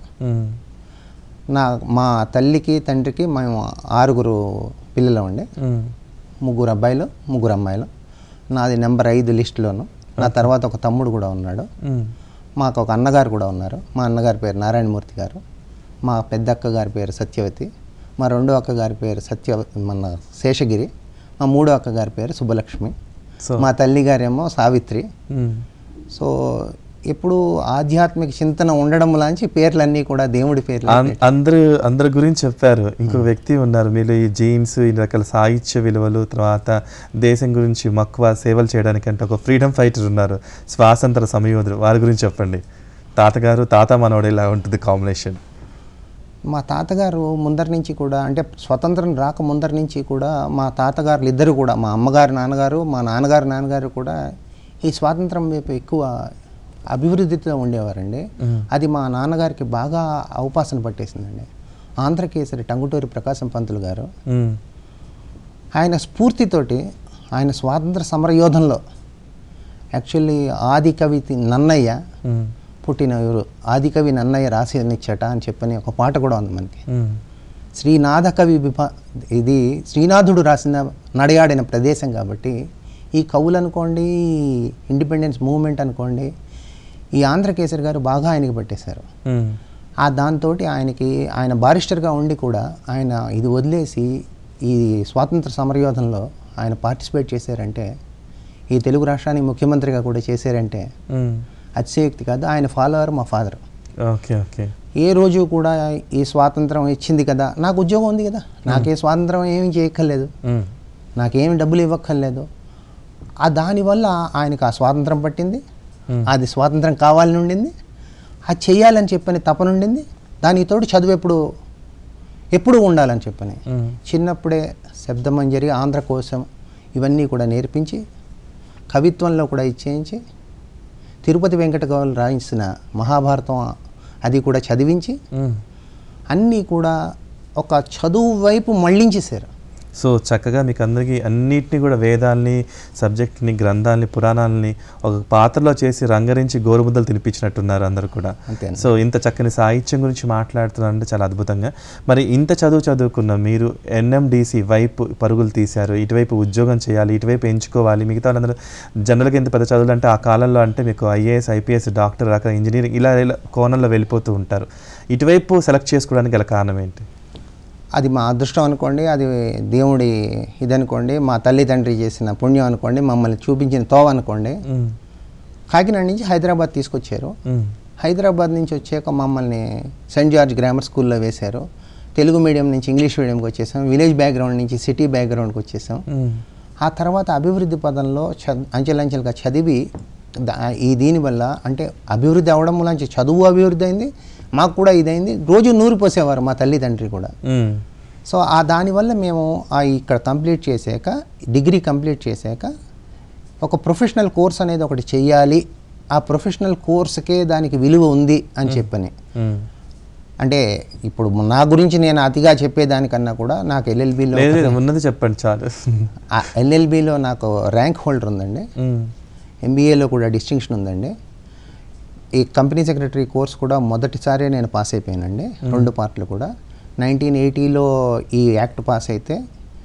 మా తల్లికి తండ్రికి మేము 6 పిల్లలు అండి, 3 అబ్బాయిలు 3 అమ్మాయిలు. నాది నెంబర్ 5 లిస్టులోను. నా తర్వాత ఒక తమ్ముడు కూడా ఉన్నాడు. మాకు ఒక అన్నగారు కూడా ఉన్నారు. మా అన్నగారి పేరు నారాయణమూర్తి గారు, మా పెద్ద అక్క గారి పేరు సత్యవతి, మా 2వ అక్క గారి పేరు మన శేషగిరి, మా 3వ అక్క గారి పేరు సుబ్బలక్ష్మి, మా తల్లి గారేమో సావిత్రి. సో ఎప్పుడు ఆధ్యాత్మిక చింతన ఉండడం లాంటి పేర్లన్నీ కూడా దేవుడి పేర్లు. అందరి గురించి చెప్పారు. ఇంకొక వ్యక్తి ఉన్నారు, మీరు ఈ జీన్స్, ఈ రకాల సాహిత్య విలువలు, తర్వాత దేశం గురించి మక్కువ, సేవలు చేయడానికి అంటే ఒక ఫ్రీడమ్ ఫైటర్ ఉన్నారు, స్వాతంత్ర సమయోధులు, వారి గురించి చెప్పండి. తాతగారు తాత మనవడు ఇలా ఉంటుంది కాంబినేషన్. మా తాతగారు ముందరి నుంచి కూడా, అంటే స్వతంత్రం రాక ముందరి నుంచి కూడా మా తాతగారులు ఇద్దరు కూడా, మా అమ్మగారు నాన్నగారు, మా నాన్నగారు కూడా ఈ స్వాతంత్రం వైపు ఎక్కువ అభివృద్ధితో ఉండేవారండి. అది మా నాన్నగారికి బాగా అవపాసన పట్టేసిందండి. ఆంధ్రకేసరి టంగుటూరి ప్రకాశం పంతులు గారు ఆయన స్ఫూర్తితోటి ఆయన స్వాతంత్ర సమరయోధంలో యాక్చువల్లీ ఆదికవి నన్నయ్య పుట్టిన ఆదికవి నన్నయ్య రాసినిచ్చట అని చెప్పని ఒక పాట కూడా ఉంది మనకి. శ్రీనాథ కవి ఇది శ్రీనాథుడు రాసిన నడయాడిన ప్రదేశం కాబట్టి ఈ కవులు అనుకోండి, ఇండిపెండెన్స్ మూవ్మెంట్ అనుకోండి, ఈ ఆంధ్రకేసరి గారు బాగా ఆయనకి పట్టేశారు. ఆ దాంతో ఆయన బారిస్టర్గా ఉండి కూడా ఆయన ఇది వదిలేసి ఈ స్వాతంత్ర సమరయోధంలో ఆయన పార్టిసిపేట్ చేశారంటే, ఈ తెలుగు రాష్ట్రానికి ముఖ్యమంత్రిగా కూడా చేశారంటే అతిశయోక్తి కాదు. ఆయన ఫాలోవర్ మా ఫాదర్. Okay okay. ఏ రోజు కూడా ఈ స్వాతంత్రం ఇచ్చింది కదా, నాకు ఉద్యోగం ఉంది కదా, నాకే స్వాతంత్రం ఏమి చేయక్కర్లేదు, నాకేమి డబ్బులు ఇవ్వక్కర్లేదు, ఆ దానివల్ల ఆయనకు ఆ స్వాతంత్రం పట్టింది, అది స్వాతంత్రం కావాలని ఉండింది, అది చెయ్యాలని చెప్పని తపనుండింది, దానికి తోడు చదువు ఎప్పుడు ఉండాలని చెప్పని చిన్నప్పుడే శబ్దమంజరి, ఆంధ్రకోశం ఇవన్నీ కూడా నేర్పించి, కవిత్వంలో కూడా ఇచ్చేయించి, తిరుపతి వెంకట గౌలు రాయించిన మహాభారతం అది కూడా చదివించి అన్నీ కూడా ఒక చదువు వైపు మళ్ళించేశారు. సో చక్కగా మీకు అందరికీ అన్నిటినీ కూడా వేదాల్ని, సబ్జెక్ట్ని, గ్రంథాలని, పురాణాలని ఒక పాత్రలో చేసి రంగరించి గోరుముద్దలు తినిపించినట్టున్నారు అందరూ కూడా. సో ఇంత చక్కని సాహిత్యం గురించి మాట్లాడుతున్నారంటే చాలా అద్భుతంగా. మరి ఇంత చదువుకున్న మీరు ఎన్ఎండిసి వైపు పరుగులు తీశారు, ఇటువైపు ఉద్యోగం చేయాలి, ఇటువైపు ఎంచుకోవాలి. మిగతా వాళ్ళందరూ జనరల్గా ఇంత పెద్ద చదువులు అంటే ఆ కాలంలో అంటే మీకు ఐఏఎస్, ఐపీఎస్, డాక్టర్, రకాల ఇంజనీరింగ్ ఇలా కోణంలో వెళ్ళిపోతూ ఉంటారు. ఇటువైపు సెలెక్ట్ చేసుకోవడానికి గల కారణం ఏంటి? అది మా అదృష్టం అనుకోండి, అది దేవుడి ఇదనుకోండి, మా తల్లిదండ్రి చేసిన పుణ్యం అనుకోండి, మమ్మల్ని చూపించిన తోవ అనుకోండి. కాకినాడ నుంచి హైదరాబాద్ తీసుకొచ్చారు. హైదరాబాద్ నుంచి వచ్చాక మమ్మల్ని సెయింట్ జార్జ్ గ్రామర్ స్కూల్లో వేశారు. తెలుగు మీడియం నుంచి ఇంగ్లీష్ మీడియంకి వచ్చేసాం. విలేజ్ బ్యాక్గ్రౌండ్ నుంచి సిటీ బ్యాక్గ్రౌండ్కి వచ్చేసాం. ఆ తర్వాత అభివృద్ధి పదంలో అంచెలంచెలుగా చదివి దీనివల్ల అంటే అభివృద్ధి అవడం వల్ల చదువు అభివృద్ధి అయింది, మాకు కూడా ఇదైంది. రోజు నూరు పోసేవారు మా తల్లిదండ్రి కూడా. సో ఆ దానివల్ల మేము ఇక్కడ కంప్లీట్ చేశాక, డిగ్రీ కంప్లీట్ చేశాక ఒక ప్రొఫెషనల్ కోర్స్ అనేది ఒకటి చెయ్యాలి, ఆ ప్రొఫెషనల్ కోర్సుకే దానికి విలువ ఉంది అని చెప్పని. అంటే ఇప్పుడు నా గురించి నేను అతిగా చెప్పేదానికన్నా కూడా నాకు ఎల్ఎల్బిలో ఉన్నది చెప్పండి చాలు. ఎల్ఎల్బిలో నాకు ర్యాంక్ హోల్డర్ ఉందండి, ఎంబీఏలో కూడా డిస్టింక్షన్ ఉందండి. ఈ కంపెనీ సెక్రటరీ కోర్స్ కూడా మొదటిసారి నేను పాస్ అయిపోయానండి, 2 పార్ట్లు కూడా. 1980లో ఈ యాక్ట్ పాస్ అయితే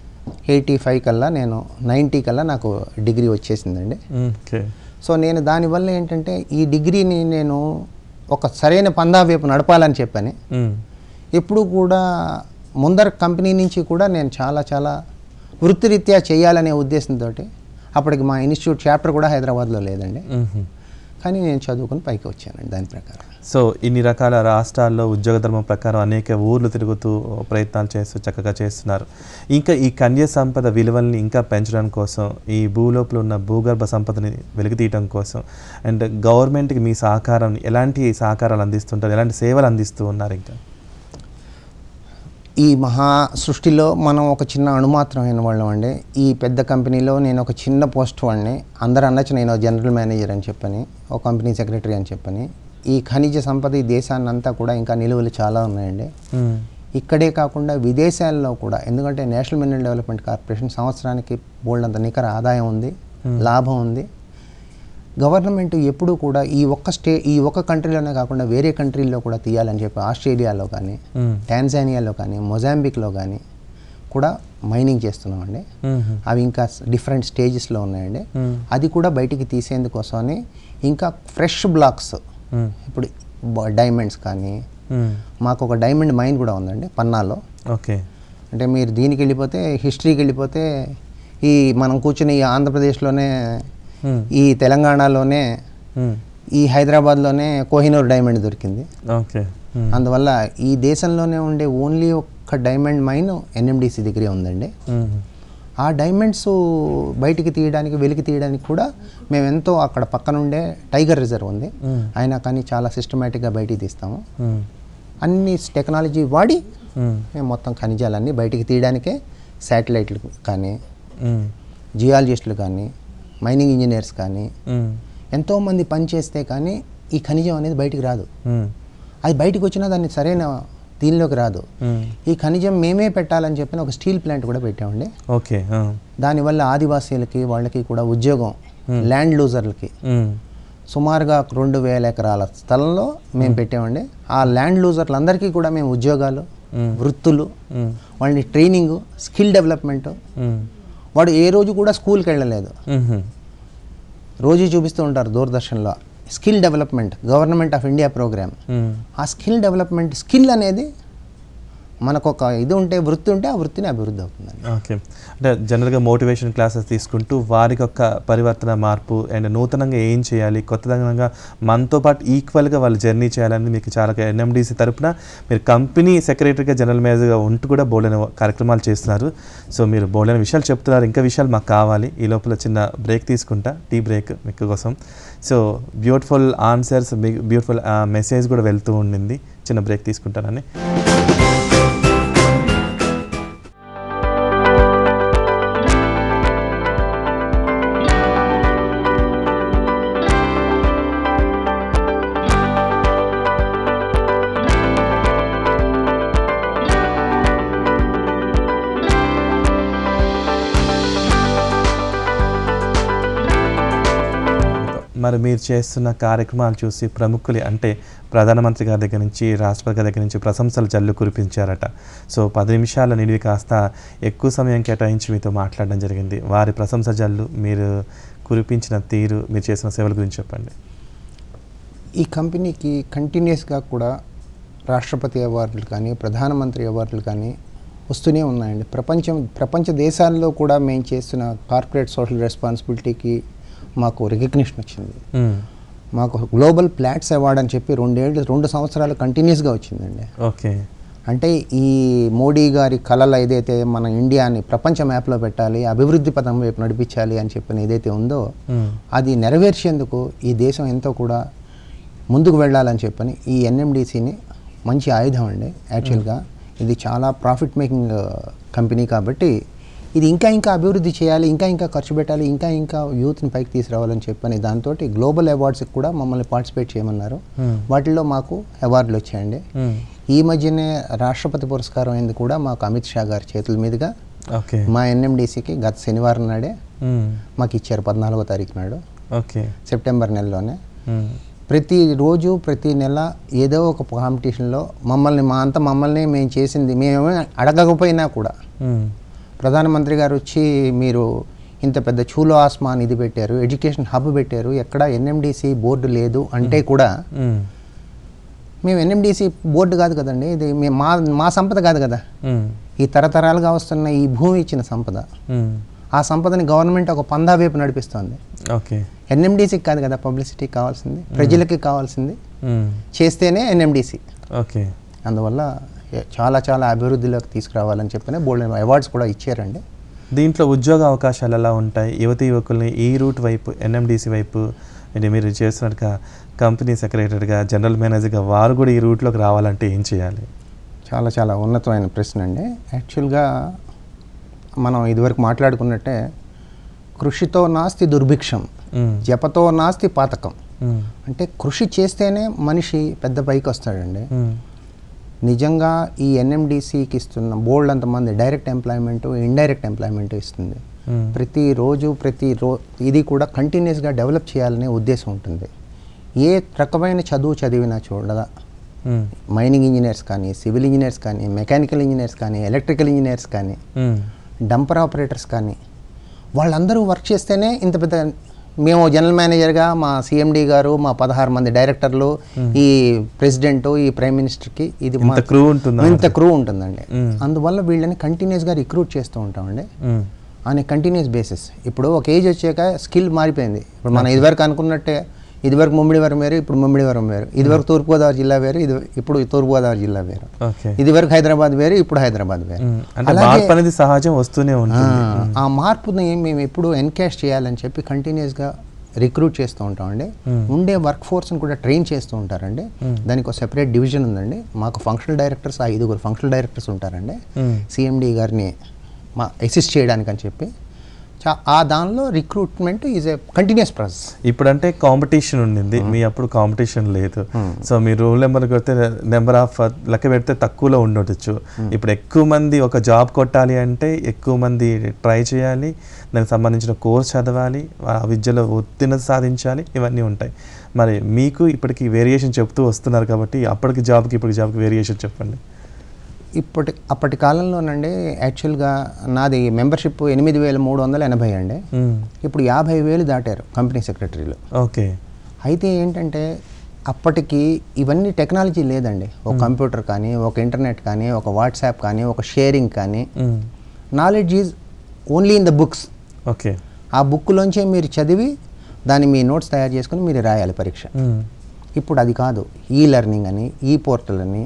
85 కల్లా నేను 90 కల్లా నాకు డిగ్రీ వచ్చేసిందండి. సో నేను దానివల్ల ఏంటంటే ఈ డిగ్రీని నేను ఒక సరైన పందా వైపు నడపాలని చెప్పని ఎప్పుడు కూడా ముందర కంపెనీ నుంచి కూడా నేను చాలా వృత్తిరీత్యా చేయాలనే ఉద్దేశంతో, అప్పటికి మా ఇన్స్టిట్యూట్ చాప్టర్ కూడా హైదరాబాద్లో లేదండి, కానీ నేను చదువుకుని పైకి వచ్చానండి దాని ప్రకారం. సో ఇన్ని రకాల రాష్ట్రాల్లో ఉద్యోగ ధర్మం ప్రకారం అనేక ఊర్లు తిరుగుతూ ప్రయత్నాలు చేస్తూ చక్కగా చేస్తున్నారు. ఇంకా ఈ ఖనిజ సంపద విలువల్ని ఇంకా పెంచడం కోసం, ఈ భూలోపల ఉన్న భూగర్భ సంపదని వెలికితీయడం కోసం అండ్ గవర్నమెంట్కి మీ సహకారం, ఎలాంటి సహకారాలు అందిస్తుంటారు, ఎలాంటి సేవలు అందిస్తూ ఉన్నారు? ఇంకా ఈ మహా సృష్టిలో మనం ఒక చిన్న అణుమాత్రమైన వాళ్ళం అండి. ఈ పెద్ద కంపెనీలో నేను ఒక చిన్న పోస్ట్ వాడిని, అందరూ అనొచ్చు నేను జనరల్ మేనేజర్ అని చెప్పని, ఒక కంపెనీ సెక్రటరీ అని చెప్పని. ఈ ఖనిజ సంపద ఈ దేశాన్ని అంతా కూడా ఇంకా నిలువలు చాలా ఉన్నాయండి. ఇక్కడే కాకుండా విదేశాల్లో కూడా, ఎందుకంటే నేషనల్ మినరల్ డెవలప్మెంట్ కార్పొరేషన్ సంవత్సరానికి బోల్డంత నికర ఆదాయం ఉంది, లాభం ఉంది. గవర్నమెంట్ ఎప్పుడు కూడా ఈ ఒక్క కంట్రీలోనే కాకుండా వేరే కంట్రీల్లో కూడా తీయాలని చెప్పి ఆస్ట్రేలియాలో కానీ, టాంజానియాలో కానీ, మొజాంబిక్లో కానీ కూడా మైనింగ్ చేస్తున్నామండి. అవి ఇంకా డిఫరెంట్ స్టేజెస్లో ఉన్నాయండి. అది కూడా బయటికి తీసేందుకోసమని ఇంకా ఫ్రెష్ బ్లాక్స్, ఇప్పుడు డైమండ్స్ కానీ, మాకు ఒక డైమండ్ మైన్ కూడా ఉందండి పన్నాలో. ఓకే. అంటే మీరు దీనికి వెళ్ళిపోతే, హిస్టరీకి వెళ్ళిపోతే, ఈ మనం కూర్చుని ఈ ఆంధ్రప్రదేశ్లోనే, ఈ తెలంగాణలోనే, ఈ హైదరాబాద్లోనే కోహినూర్ డైమండ్ దొరికింది. ఓకే. అందువల్ల ఈ దేశంలోనే ఉండే ఓన్లీ ఒక్క డైమండ్ మైన్ ఎన్ఎండిసి దగ్గరే ఉందండి. ఆ డైమండ్స్ బయటికి తీయడానికి, వెలికి తీయడానికి కూడా మేము ఎంతో, అక్కడ పక్కన ఉండే టైగర్ రిజర్వ్ ఉంది, అయినా కానీ చాలా సిస్టమేటిక్గా బయటికి తీస్తాము. అన్ని టెక్నాలజీ వాడి మేము మొత్తం ఖనిజాలన్నీ బయటికి తీయడానికే శాటిలైట్లు కానీ, జియాలజిస్టులు కానీ, మైనింగ్ ఇంజనీర్స్ కానీ ఎంతోమంది పనిచేస్తే కానీ ఈ ఖనిజం అనేది బయటికి రాదు. అది బయటకు వచ్చినా దాన్ని సరైన దీనిలోకి రాదు. ఈ ఖనిజం మేమే పెట్టాలని చెప్పిన ఒక స్టీల్ ప్లాంట్ కూడా పెట్టామండి. ఓకే. దానివల్ల ఆదివాసీలకి వాళ్ళకి కూడా ఉద్యోగం, ల్యాండ్ లూజర్లకి సుమారుగా 2000 ఎకరాల స్థలంలో మేము పెట్టామండి. ఆ ల్యాండ్ లూజర్లందరికీ కూడా మేము ఉద్యోగాలు, వృత్తులు, వాళ్ళని ట్రైనింగ్, స్కిల్ డెవలప్మెంట్. వాడు ఏ రోజు కూడా స్కూల్కి వెళ్ళలేదు. రోజు చూపిస్తూ ఉంటారు దూరదర్శన్లో skill development, government of India program. ఆ స్కిల్ డెవలప్మెంట్, స్కిల్ అనేది మనకు ఒక ఇది ఉంటే, వృత్తి ఉంటే ఆ వృత్తిని అభివృద్ధి అవుతుందండి. ఓకే, అంటే జనరల్గా మోటివేషన్ క్లాసెస్ తీసుకుంటూ వారికి ఒక పరివర్తన, మార్పు అండ్ నూతనంగా ఏం చేయాలి, కొత్తదనంగా మనతో పాటు ఈక్వల్గా వాళ్ళు జర్నీ చేయాలని మీకు చాలా ఎన్ఎండిసి తరపున మీరు కంపెనీ సెక్రటరీగా, జనరల్ మేనేజర్గా ఉంటూ కూడా బోల్డైన కార్యక్రమాలు చేస్తున్నారు. సో మీరు బోల్డైన విషయాలు చెప్తున్నారు, ఇంకా విషయాలు మాకు కావాలి. ఈ లోపల చిన్న బ్రేక్ తీసుకుంటా, టీ బ్రేక్ మీకు కోసం. So beautiful answers, beautiful message కూడా వెళ్తూ ఉండింది. చిన్న బ్రేక్ తీసుకుంటానని. మరి మీరు చేస్తున్న కార్యక్రమాలు చూసి ప్రముఖులు, అంటే ప్రధానమంత్రి గారి దగ్గర నుంచి, రాష్ట్రపతి గారి దగ్గర నుంచి ప్రశంసలు జల్లు కురిపించారట. సో 10 నిమిషాల నిడివి కాస్త ఎక్కువ సమయం కేటాయించి మీతో మాట్లాడడం జరిగింది. వారి ప్రశంస జల్లు, మీరు కురిపించిన తీరు, మీరు చేసిన సేవల గురించి చెప్పండి. ఈ కంపెనీకి కంటిన్యూస్గా కూడా రాష్ట్రపతి అవార్డులు కానీ, ప్రధానమంత్రి అవార్డులు కానీ వస్తూనే ఉన్నాయండి. ప్రపంచ దేశాల్లో కూడా మేము చేస్తున్న కార్పొరేట్ సోషల్ రెస్పాన్సిబిలిటీకి మాకు రికగ్నిషన్ వచ్చింది. మాకు గ్లోబల్ ప్లాట్స్ అవార్డ్ అని చెప్పి 2 సంవత్సరాలు కంటిన్యూస్గా వచ్చిందండి. ఓకే, అంటే ఈ మోడీ గారి కళలు ఏదైతే మన ఇండియాని ప్రపంచ మ్యాప్లో పెట్టాలి, అభివృద్ధి పథం వైపు నడిపించాలి అని చెప్పిన ఏదైతే ఉందో అది నెరవేర్చేందుకు ఈ దేశం ఎంతో కూడా ముందుకు వెళ్ళాలని చెప్పని ఈ ఎన్ఎండిసిని మంచి ఆయుధం అండి. యాక్చువల్గా ఇది చాలా ప్రాఫిట్ మేకింగ్ కంపెనీ కాబట్టి ఇది ఇంకా అభివృద్ధి చేయాలి, ఇంకా ఖర్చు పెట్టాలి, ఇంకా యూత్ని పైకి తీసుకురావాలని చెప్పని దాంతో గ్లోబల్ అవార్డ్స్కి కూడా మమ్మల్ని పార్టిసిపేట్ చేయమన్నారు. వాటిల్లో మాకు అవార్డులు వచ్చాయండి. ఈ మధ్యనే రాష్ట్రపతి పురస్కారం అయింది కూడా మాకు అమిత్ షా గారి చేతుల మీదుగా మా ఎన్ఎండిసికి గత శనివారం నాడే మాకు ఇచ్చారు, 14వ తారీఖు నాడు, సెప్టెంబర్ నెలలోనే. ప్రతిరోజు ప్రతి నెల ఏదో ఒక కాంపిటీషన్లో మమ్మల్ని మేము చేసింది మేమేమో అడగకపోయినా కూడా ప్రధానమంత్రి గారు వచ్చి మీరు ఇంత పెద్ద చూలో ఆస్మాన్ ఇది పెట్టారు, ఎడ్యుకేషన్ హబ్ పెట్టారు, ఎక్కడ ఎన్ఎండిసి బోర్డు లేదు అంటే కూడా మేము ఎన్ఎండిసి బోర్డు కాదు కదండి, ఇది మా సంపద కాదు కదా, ఈ తరతరాలుగా వస్తున్న ఈ భూమి ఇచ్చిన సంపద. ఆ సంపదని గవర్నమెంట్ ఒక పందా వైపు నడిపిస్తుంది. ఎన్ఎండిసికి కాదు కదా పబ్లిసిటీ కావాల్సింది, ప్రజలకి కావాల్సింది చేస్తేనే ఎన్ఎండిసి. అందువల్ల చాలా అభివృద్ధిలోకి తీసుకురావాలని చెప్పిన బోల్డ్ అవార్డ్స్ కూడా ఇచ్చారండి. దీంట్లో ఉద్యోగ అవకాశాలు ఎలా ఉంటాయి? యువకుల్ని ఈ రూట్ వైపు, ఎన్ఎండిసి వైపు, అంటే మీరు చేస్తున్నట్టుగా కంపెనీ సెక్రటరీగా, జనరల్ మేనేజర్గా వారు కూడా ఈ రూట్లోకి రావాలంటే ఏం చేయాలి? చాలా ఉన్నతమైన ప్రశ్న అండి. యాక్చువల్గా మనం ఇదివరకు మాట్లాడుకున్నట్టే కృషితో నాస్తి దుర్భిక్షం, జపతో నాస్తి పాతకం. అంటే కృషి చేస్తేనే మనిషి పెద్ద పైకి వస్తాడండి. నిజంగా ఈ ఎన్ఎండిసికి ఇస్తున్న బోల్డ్ అంతమంది డైరెక్ట్ ఎంప్లాయ్మెంట్, ఇండైరెక్ట్ ఎంప్లాయ్మెంట్ ఇస్తుంది. ప్రతిరోజు ఇది కూడా కంటిన్యూస్గా డెవలప్ చేయాలనే ఉద్దేశం ఉంటుంది. ఏ రకమైన చదివినా చూడగా మైనింగ్ ఇంజనీర్స్ కానీ, సివిల్ ఇంజనీర్స్ కానీ, మెకానికల్ ఇంజనీర్స్ కానీ, ఎలక్ట్రికల్ ఇంజనీర్స్ కానీ, డంపర్ ఆపరేటర్స్ కానీ వాళ్ళందరూ వర్క్ చేస్తేనే ఇంత పెద్ద. మేము జనరల్ మేనేజర్గా మా సిఎండి గారు, మా 16 మంది డైరెక్టర్లు, ఈ ప్రెసిడెంట్, ఈ ప్రైమ్ మినిస్టర్కి ఇది ఇంత క్రూ ఉంటుందండి. అందువల్ల వీళ్ళని కంటిన్యూస్గా రిక్రూట్ చేస్తూ ఉంటామండి ఆన్ ఏ కంటిన్యూస్ బేసిస్. ఇప్పుడు ఒక ఏజ్ వచ్చాక స్కిల్ మారిపోయింది. ఇప్పుడు మనం ఇదివరకు అనుకున్నట్టే, ఇదివరకు ముమ్మిడివరం వేరు, ఇప్పుడు ముమ్మిడివరం వేరు. ఇదివరకు తూర్పుగోదావరి జిల్లా వేరు, ఇప్పుడు తూర్పుగోదావరి జిల్లా వేరు. ఇదివరకు హైదరాబాద్ వేరు, ఇప్పుడు హైదరాబాద్ వేరు. అలాగే సహజం వస్తూనే ఉంటుంది. ఆ మార్పుని మేము ఎప్పుడు ఎన్కాష్ చేయాలని చెప్పి కంటిన్యూస్గా రిక్రూట్ చేస్తూ ఉంటామండి. ఉండే వర్క్ ఫోర్స్ని కూడా ట్రైన్ చేస్తూ ఉంటారండి. దానికి ఒక సెపరేట్ డివిజన్ ఉందండి. మాకు ఫంక్షనల్ డైరెక్టర్స్, 5 ఫంక్షనల్ డైరెక్టర్స్ ఉంటారండి సిఎండి గారిని అసిస్ట్ చేయడానికి అని చెప్పి. ఆ దానిలో recruitment is a continuous process. ఇప్పుడంటే కాంపిటీషన్ ఉండింది, మీ అప్పుడు కాంపిటీషన్ లేదు. సో మీ రూల్ నెంబర్ కొడితే నెంబర్ ఆఫ్ లెక్క పెడితే తక్కువలో ఉండొచ్చు. ఇప్పుడు ఎక్కువ మంది ఒక జాబ్ కొట్టాలి అంటే ఎక్కువ మంది ట్రై చేయాలి, దానికి సంబంధించిన కోర్స్ చదవాలి, ఆ విద్యలో ఉత్తీర్ణత సాధించాలి, ఇవన్నీ ఉంటాయి. మరి మీకు ఇప్పటికి వేరియేషన్ చెప్తూ వస్తున్నారు కాబట్టి అప్పటికి జాబ్కి ఇప్పటికి జాబ్కి వేరియేషన్ చెప్పండి. అప్పటి కాలంలోనండి యాక్చువల్గా నాది మెంబర్షిప్ 8,380 అండి. ఇప్పుడు 50,000 దాటారు కంపెనీ సెక్రటరీలు. ఓకే. అయితే ఏంటంటే అప్పటికి ఇవన్నీ టెక్నాలజీ లేదండి. ఒక కంప్యూటర్ కానీ, ఒక ఇంటర్నెట్ కానీ, ఒక వాట్సాప్ కానీ, ఒక షేరింగ్ కానీ. Knowledge is only in the books. Okay. ఆ బుక్లోంచే మీరు చదివి దాన్ని మీ నోట్స్ తయారు చేసుకుని మీరు రాయాలి పరీక్ష. ఇప్పుడు అది కాదు. ఈ లెర్నింగ్ అని, ఈ పోర్టల్ అని,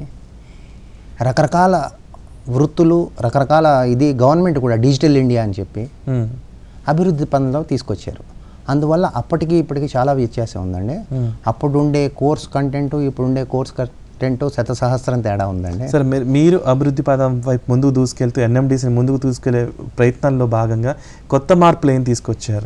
రకరకాల వృత్తులు, రకరకాల ఇది గవర్నమెంట్ కూడా డిజిటల్ ఇండియా అని చెప్పి అభివృద్ధి పనుల్లో తీసుకొచ్చారు. అందువల్ల అప్పటికి ఇప్పటికి చాలా వ్యత్యాసం ఉందండి. అప్పుడు ఉండే కోర్స్ కంటెంట్, ఇప్పుడు ఉండే కోర్స్ కంటెంట్ శతసహస్రం తేడా ఉందండి. సరే, మీరు అభివృద్ధి పదం వైపు ముందుకు దూసుకెళ్తూ ఎన్ఎండిసిని ముందుకు తీసుకెళ్లే ప్రయత్నంలో భాగంగా కొత్త మార్పులు ఏం తీసుకొచ్చారు?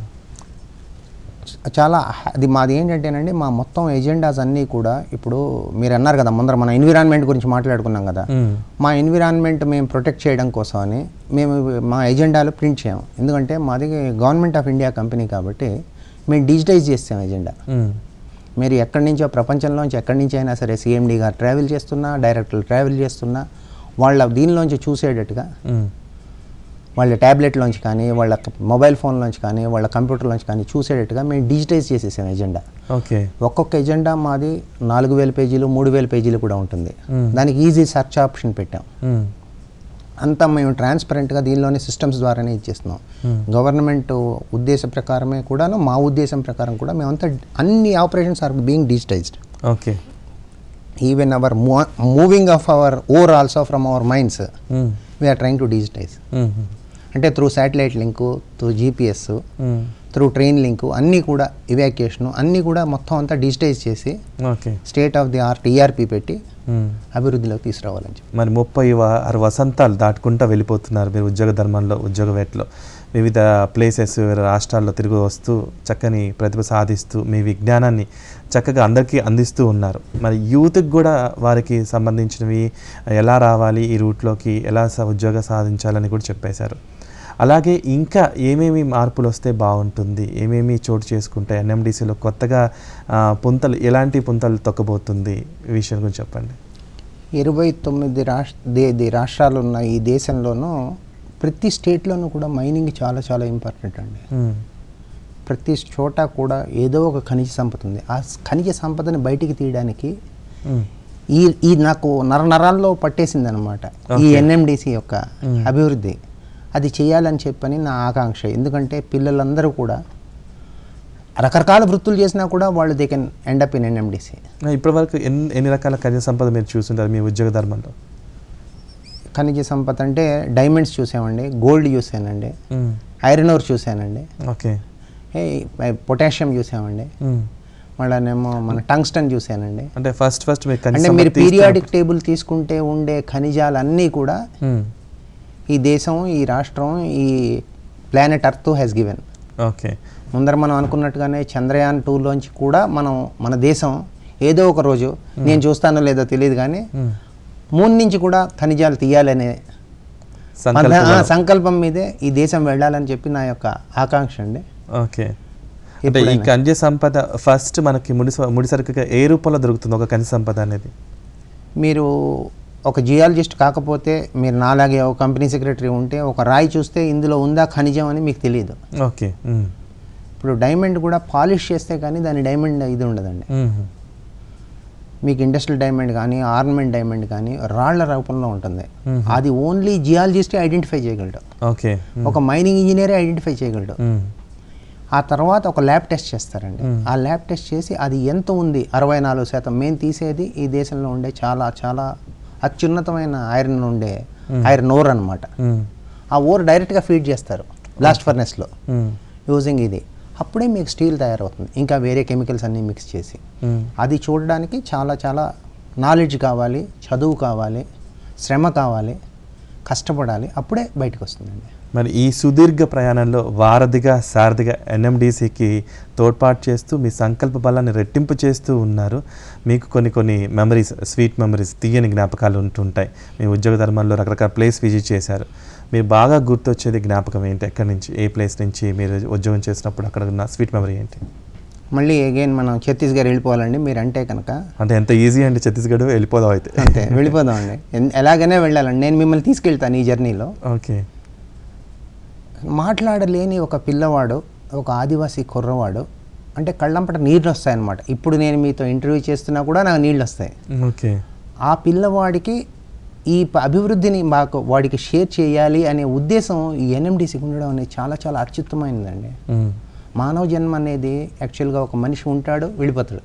చాలా అది మాది ఏంటంటేనండి, మా మొత్తం ఎజెండాస్ అన్నీ కూడా ఇప్పుడు మీరు అన్నారు కదా, ముందర మన ఎన్విరాన్మెంట్ గురించి మాట్లాడుకున్నాం కదా. మా ఎన్విరాన్మెంట్ మేము ప్రొటెక్ట్ చేయడం కోసం అని మేము మా ఎజెండాలో ప్రింట్ చేయము. ఎందుకంటే మాది గవర్నమెంట్ ఆఫ్ ఇండియా కంపెనీ కాబట్టి మేము డిజిటైజ్ చేస్తాం ఎజెండా. మీరు ఎక్కడి నుంచో ప్రపంచంలోంచి ఎక్కడి నుంచి అయినా సరే సిఎండి గారు ట్రావెల్ చేస్తున్నా, డైరెక్టర్లు ట్రావెల్ చేస్తున్నా, వాళ్ళ దీనిలోంచి చూసేటట్టుగా వాళ్ళ ట్యాబ్లెట్లోంచి కానీ, వాళ్ళ మొబైల్ ఫోన్లోంచి కానీ, వాళ్ళ కంప్యూటర్లోంచి కానీ చూసేటట్టుగా మేము డిజిటైజ్ చేసేసాం ఎజెండా. ఓకే. ఒక్కొక్క ఎజెండా మాది 4,000 పేజీలు, 3,000 పేజీలు కూడా ఉంటుంది. దానికి ఈజీ సెర్చ్ ఆప్షన్ పెట్టాం. అంతా మేము ట్రాన్స్పరెంట్గా దీనిలోని సిస్టమ్స్ ద్వారానే ఇచ్చేస్తున్నాం. గవర్నమెంట్ ఉద్దేశ ప్రకారమే కూడాను, మా ఉద్దేశం ప్రకారం కూడా మేమంతా అన్ని operations are being digitized. Okay. Even our moving of our over also from our minds we are trying to digitize. అంటే through satellite link, through GPS, through train link, అన్నీ కూడా ఇవాక్యుయేషను అన్నీ కూడా మొత్తం అంతా డిజిటైజ్ చేసి state of the art ERP పెట్టి అభివృద్ధిలోకి తీసుకురావాలని చెప్పి. మరి 36 వసంతాలు దాటుకుంటూ వెళ్ళిపోతున్నారు మీరు ఉద్యోగ ధర్మంలో, ఉద్యోగ వేటలో. వివిధ ప్లేసెస్, రాష్ట్రాల్లో తిరిగి వస్తూ చక్కని ప్రతిభ సాధిస్తూ మీ విజ్ఞానాన్ని చక్కగా అందరికీ అందిస్తూ ఉన్నారు. మరి యూత్కి కూడా వారికి సంబంధించినవి ఎలా రావాలి, ఈ రూట్లోకి ఎలా ఉద్యోగం సాధించాలని కూడా చెప్పేశారు. అలాగే ఇంకా ఏమేమి మార్పులు వస్తే బాగుంటుంది, ఏమేమి చోటు చేసుకుంటే ఎన్ఎండిసిలో కొత్తగా పుంతలు, ఎలాంటి పుంతలు తొక్కబోతుంది, ఈ విషయం గురించి చెప్పండి. 29 రాష్ట్రాలు ఉన్న ఈ దేశంలోనూ ప్రతి స్టేట్లోనూ కూడా మైనింగ్ చాలా చాలా ఇంపార్టెంట్ అండి. ప్రతి చోట కూడా ఏదో ఒక ఖనిజ సంపద ఉంది. ఆ ఖనిజ సంపదని బయటికి తీయడానికి ఈ నాకు నరాల్లో పట్టేసింది అనమాట ఈ ఎన్ఎండిసి యొక్క అభివృద్ధి. అది చేయాలని చెప్పని నా ఆకాంక్ష. ఎందుకంటే పిల్లలందరూ కూడా రకరకాల వృత్తులు చేసినా కూడా వాళ్ళు they can end up in NMDC. ఇప్పటివరకు ఎన్ని రకాల ఖనిజ సంపద మీరు చూస్తుంటారు మీ ఉద్యోగ ధర్మంలో? ఖనిజ సంపద అంటే డైమండ్స్ చూసామండి, గోల్డ్ చూసానండి, ఐరన్ ఓర్ చూసానండి, ఓకే, పొటాషియం చూసామండి, మళ్ళీనేమో మన టంగ్స్టన్ చూసానండి. అంటే ఫస్ట్ అంటే మీరు పీరియాడిక్ టేబుల్ తీసుకుంటే ఉండే ఖనిజాలన్నీ కూడా ఈ దేశం, ఈ రాష్ట్రం, ఈ planet earth has given. Okay. ముందర మనం అనుకున్నట్టుగానే చంద్రయాన్ 2లోంచి కూడా మన దేశం ఏదో ఒక రోజు, నేను చూస్తానో లేదో తెలియదు కానీ, మూన్ నుంచి కూడా ఖనిజాలు తీయాలనే సంకల్పం మీదే ఈ దేశం వెళ్ళాలని చెప్పి నా యొక్క ఆకాంక్ష అండి. ఓకే. అంటే ఈ ఖనిజ సంపద ఫస్ట్ మనకి ముడిసరుకుగా ఏ రూపంలో దొరుకుతుంది ఒక ఖనిజ సంపద అనేది? మీరు ఒక జియాలజిస్ట్ కాకపోతే, మీరు నాలాగే ఒక కంపెనీ సెక్రటరీ ఉంటే ఒక రాయి చూస్తే ఇందులో ఉందా ఖనిజం అని మీకు తెలియదు. ఓకే. ఇప్పుడు డైమండ్ కూడా పాలిష్ చేస్తే కానీ దాని డైమండ్ ఇది ఉండదండి. మీకు ఇండస్ట్రియల్ డైమండ్ కానీ, ఆర్నమెంట్ డైమండ్ కానీ రాళ్ల రూపంలో ఉంటుంది. అది ఓన్లీ జియాలజిస్టే ఐడెంటిఫై చేయగలడు. ఓకే. ఒక మైనింగ్ ఇంజనీరే ఐడెంటిఫై చేయగలడు. ఆ తర్వాత ఒక ల్యాబ్ టెస్ట్ చేస్తారండి. ఆ ల్యాబ్ టెస్ట్ చేసి అది ఎంత ఉంది, 64% మేము తీసేది ఈ దేశంలో ఉండే చాలా చాలా అత్యున్నతమైన ఐరన్ ఉండే ఐరన్ ఓర్ అనమాట. ఆ ఓర్ డైరెక్ట్గా ఫీడ్ చేస్తారు బ్లాస్ట్ ఫర్నెస్లో యూజింగ్ ఇది. అప్పుడే మీకు స్టీల్ తయారవుతుంది. ఇంకా వేరే కెమికల్స్ అన్నీ మిక్స్ చేసి. అది చూడడానికి చాలా చాలా నాలెడ్జ్ కావాలి, చదువు కావాలి, శ్రమ కావాలి, కష్టపడాలి, అప్పుడే బయటకు వస్తుందండి. మరి ఈ సుదీర్ఘ ప్రయాణంలో వారధిగా, సారథిగా ఎన్ఎండిసికి తోడ్పాటు చేస్తూ మీ సంకల్ప బలాన్ని రెట్టింపు చేస్తూ ఉన్నారు. మీకు కొన్ని మెమరీస్, స్వీట్ మెమరీస్, తీయని జ్ఞాపకాలు ఉంటుంటాయి. మీ ఉద్యోగ ధర్మంలో రకరకాల ప్లేస్ విజిట్ చేశారు. మీరు బాగా గుర్తొచ్చేది జ్ఞాపకం ఏంటి? ఎక్కడి నుంచి, ఏ ప్లేస్ నుంచి మీరు ఉద్యోగం చేసినప్పుడు అక్కడ ఉన్న స్వీట్ మెమరీ ఏంటి? మళ్ళీ అగైన్ మనం ఛత్తీస్గఢ్ వెళ్ళిపోవాలండి మీరు అంటే కనుక. అంటే ఎంత ఈజీ అండి ఛత్తీస్గఢ్ వెళ్ళిపోదాం అయితే. అంతే వెళ్ళిపోదామండి, ఎలాగైనా వెళ్ళాలండి. నేను మిమ్మల్ని తీసుకెళ్తాను ఈ జర్నీలో. ఓకే. మాట్లాడలేని ఒక పిల్లవాడు, ఒక ఆదివాసీ కుర్రవాడు, అంటే కళ్ళంపట నీళ్ళు వస్తాయన్నమాట. ఇప్పుడు నేను మీతో ఇంటర్వ్యూ చేస్తున్నా కూడా నాకు నీళ్ళు వస్తాయి. ఓకే. ఆ పిల్లవాడికి ఈ అభివృద్ధిని మాకు వాడికి షేర్ చేయాలి అనే ఉద్దేశం ఈ ఎన్ఎండిసికి ఉండడం అనేది చాలా చాలా అత్యుత్తమైనదండి. మానవ జన్మ అనేది యాక్చువల్గా ఒక మనిషి ఉంటాడు, వెళ్ళిపోతాడు.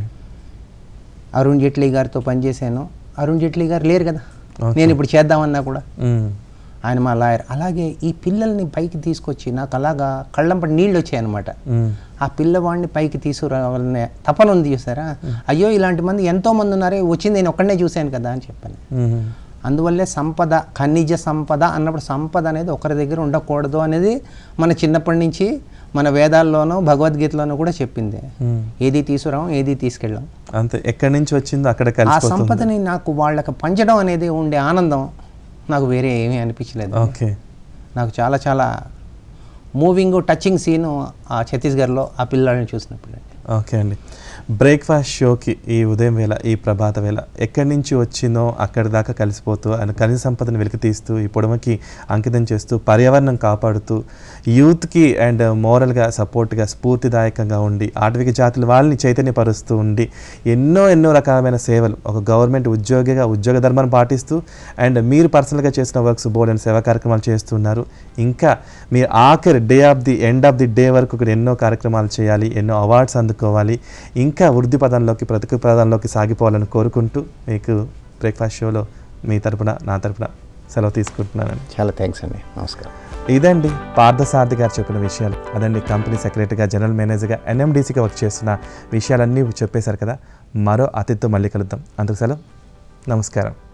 అరుణ్ జైట్లీ గారితో పనిచేశాను. అరుణ్ జైట్లీ గారు లేరు కదా, నేను ఇప్పుడు చేద్దామన్నా కూడా. ఆయన మా లాయర్. అలాగే ఈ పిల్లల్ని పైకి తీసుకొచ్చి నాకు అలాగా కళ్ళంపటి నీళ్ళు వచ్చాయన్నమాట. ఆ పిల్లవాడిని పైకి తీసుకురావాలనే తపన ఉంది చూసారా. అయ్యో ఇలాంటి మంది ఎంతోమంది ఉన్నారే, వచ్చింది నేను ఒక్కడనే చూశాను కదా అని చెప్పాను. అందువల్లే సంపద, ఖనిజ సంపద అన్నప్పుడు సంపద అనేది ఒకరి దగ్గర ఉండకూడదు అనేది మన చిన్నప్పటి నుంచి మన వేదాల్లోనూ భగవద్గీతలోనూ కూడా చెప్పింది. ఏది తీసుకురాం, ఏది తీసుకెళ్ళాం, అంతే. ఎక్కడి నుంచి వచ్చిందో అక్కడ ఆ సంపదని నాకు వాళ్ళకి పంచడం అనేది ఉండే ఆనందం నాకు వేరే ఏమీ అనిపించలేదు. ఓకే. నాకు చాలా చాలా మూవింగ్ టచింగ్ సీను ఆ ఛత్తీస్గఢ్లో ఆ పిల్లల్ని చూసినప్పుడు. ఓకే అండి. బ్రేక్ఫాస్ట్ షోకి ఈ ఉదయం వేళ, ఈ ప్రభాత వేళ ఎక్కడి నుంచి వచ్చిందో అక్కడి దాకా కలిసిపోతూ ఆయన ఖనిజ సంపదను వెలికితీస్తూ ఈ పొడమకి అంకితం చేస్తూ పర్యావరణం కాపాడుతూ యూత్కి అండ్ మోరల్గా సపోర్ట్గా స్ఫూర్తిదాయకంగా ఉండి ఆటవిక జాతుల వాళ్ళని చైతన్యపరుస్తూ ఉండి ఎన్నో ఎన్నో రకాలమైన సేవలు ఒక గవర్నమెంట్ ఉద్యోగిగా ఉద్యోగ ధర్మాన్ని పాటిస్తూ అండ్ మీరు పర్సనల్గా చేసిన వర్క్స్ బోర్డ్ అండ్ సేవా కార్యక్రమాలు చేస్తున్నారు. ఇంకా మీరు ఆఖరి ఎండ్ ఆఫ్ ది డే వరకు కూడా ఎన్నో కార్యక్రమాలు చేయాలి, ఎన్నో అవార్డ్స్ అందుకోవాలి, ఇంకా వృద్ధి పదంలోకి ప్రతికూల పదంలోకి సాగిపోవాలని కోరుకుంటూ మీకు బ్రేక్ఫాస్ట్ షోలో మీ తరపున నా తరపున సెలవు తీసుకుంటున్నానండి. చాలా థ్యాంక్స్ అండి, నమస్కారం. ఇదండి పార్థసారథి గారు చెప్పిన విషయాలు. అదండి కంపెనీ సెక్రటరీగా, జనరల్ మేనేజర్గా, ఎన్ఎండిసిగా వర్క్ చేస్తున్న విషయాలన్నీ చెప్పేశారు కదా. మరో అతిథితో మళ్ళీ కలుద్దాం. అందుకు సెలవు, నమస్కారం.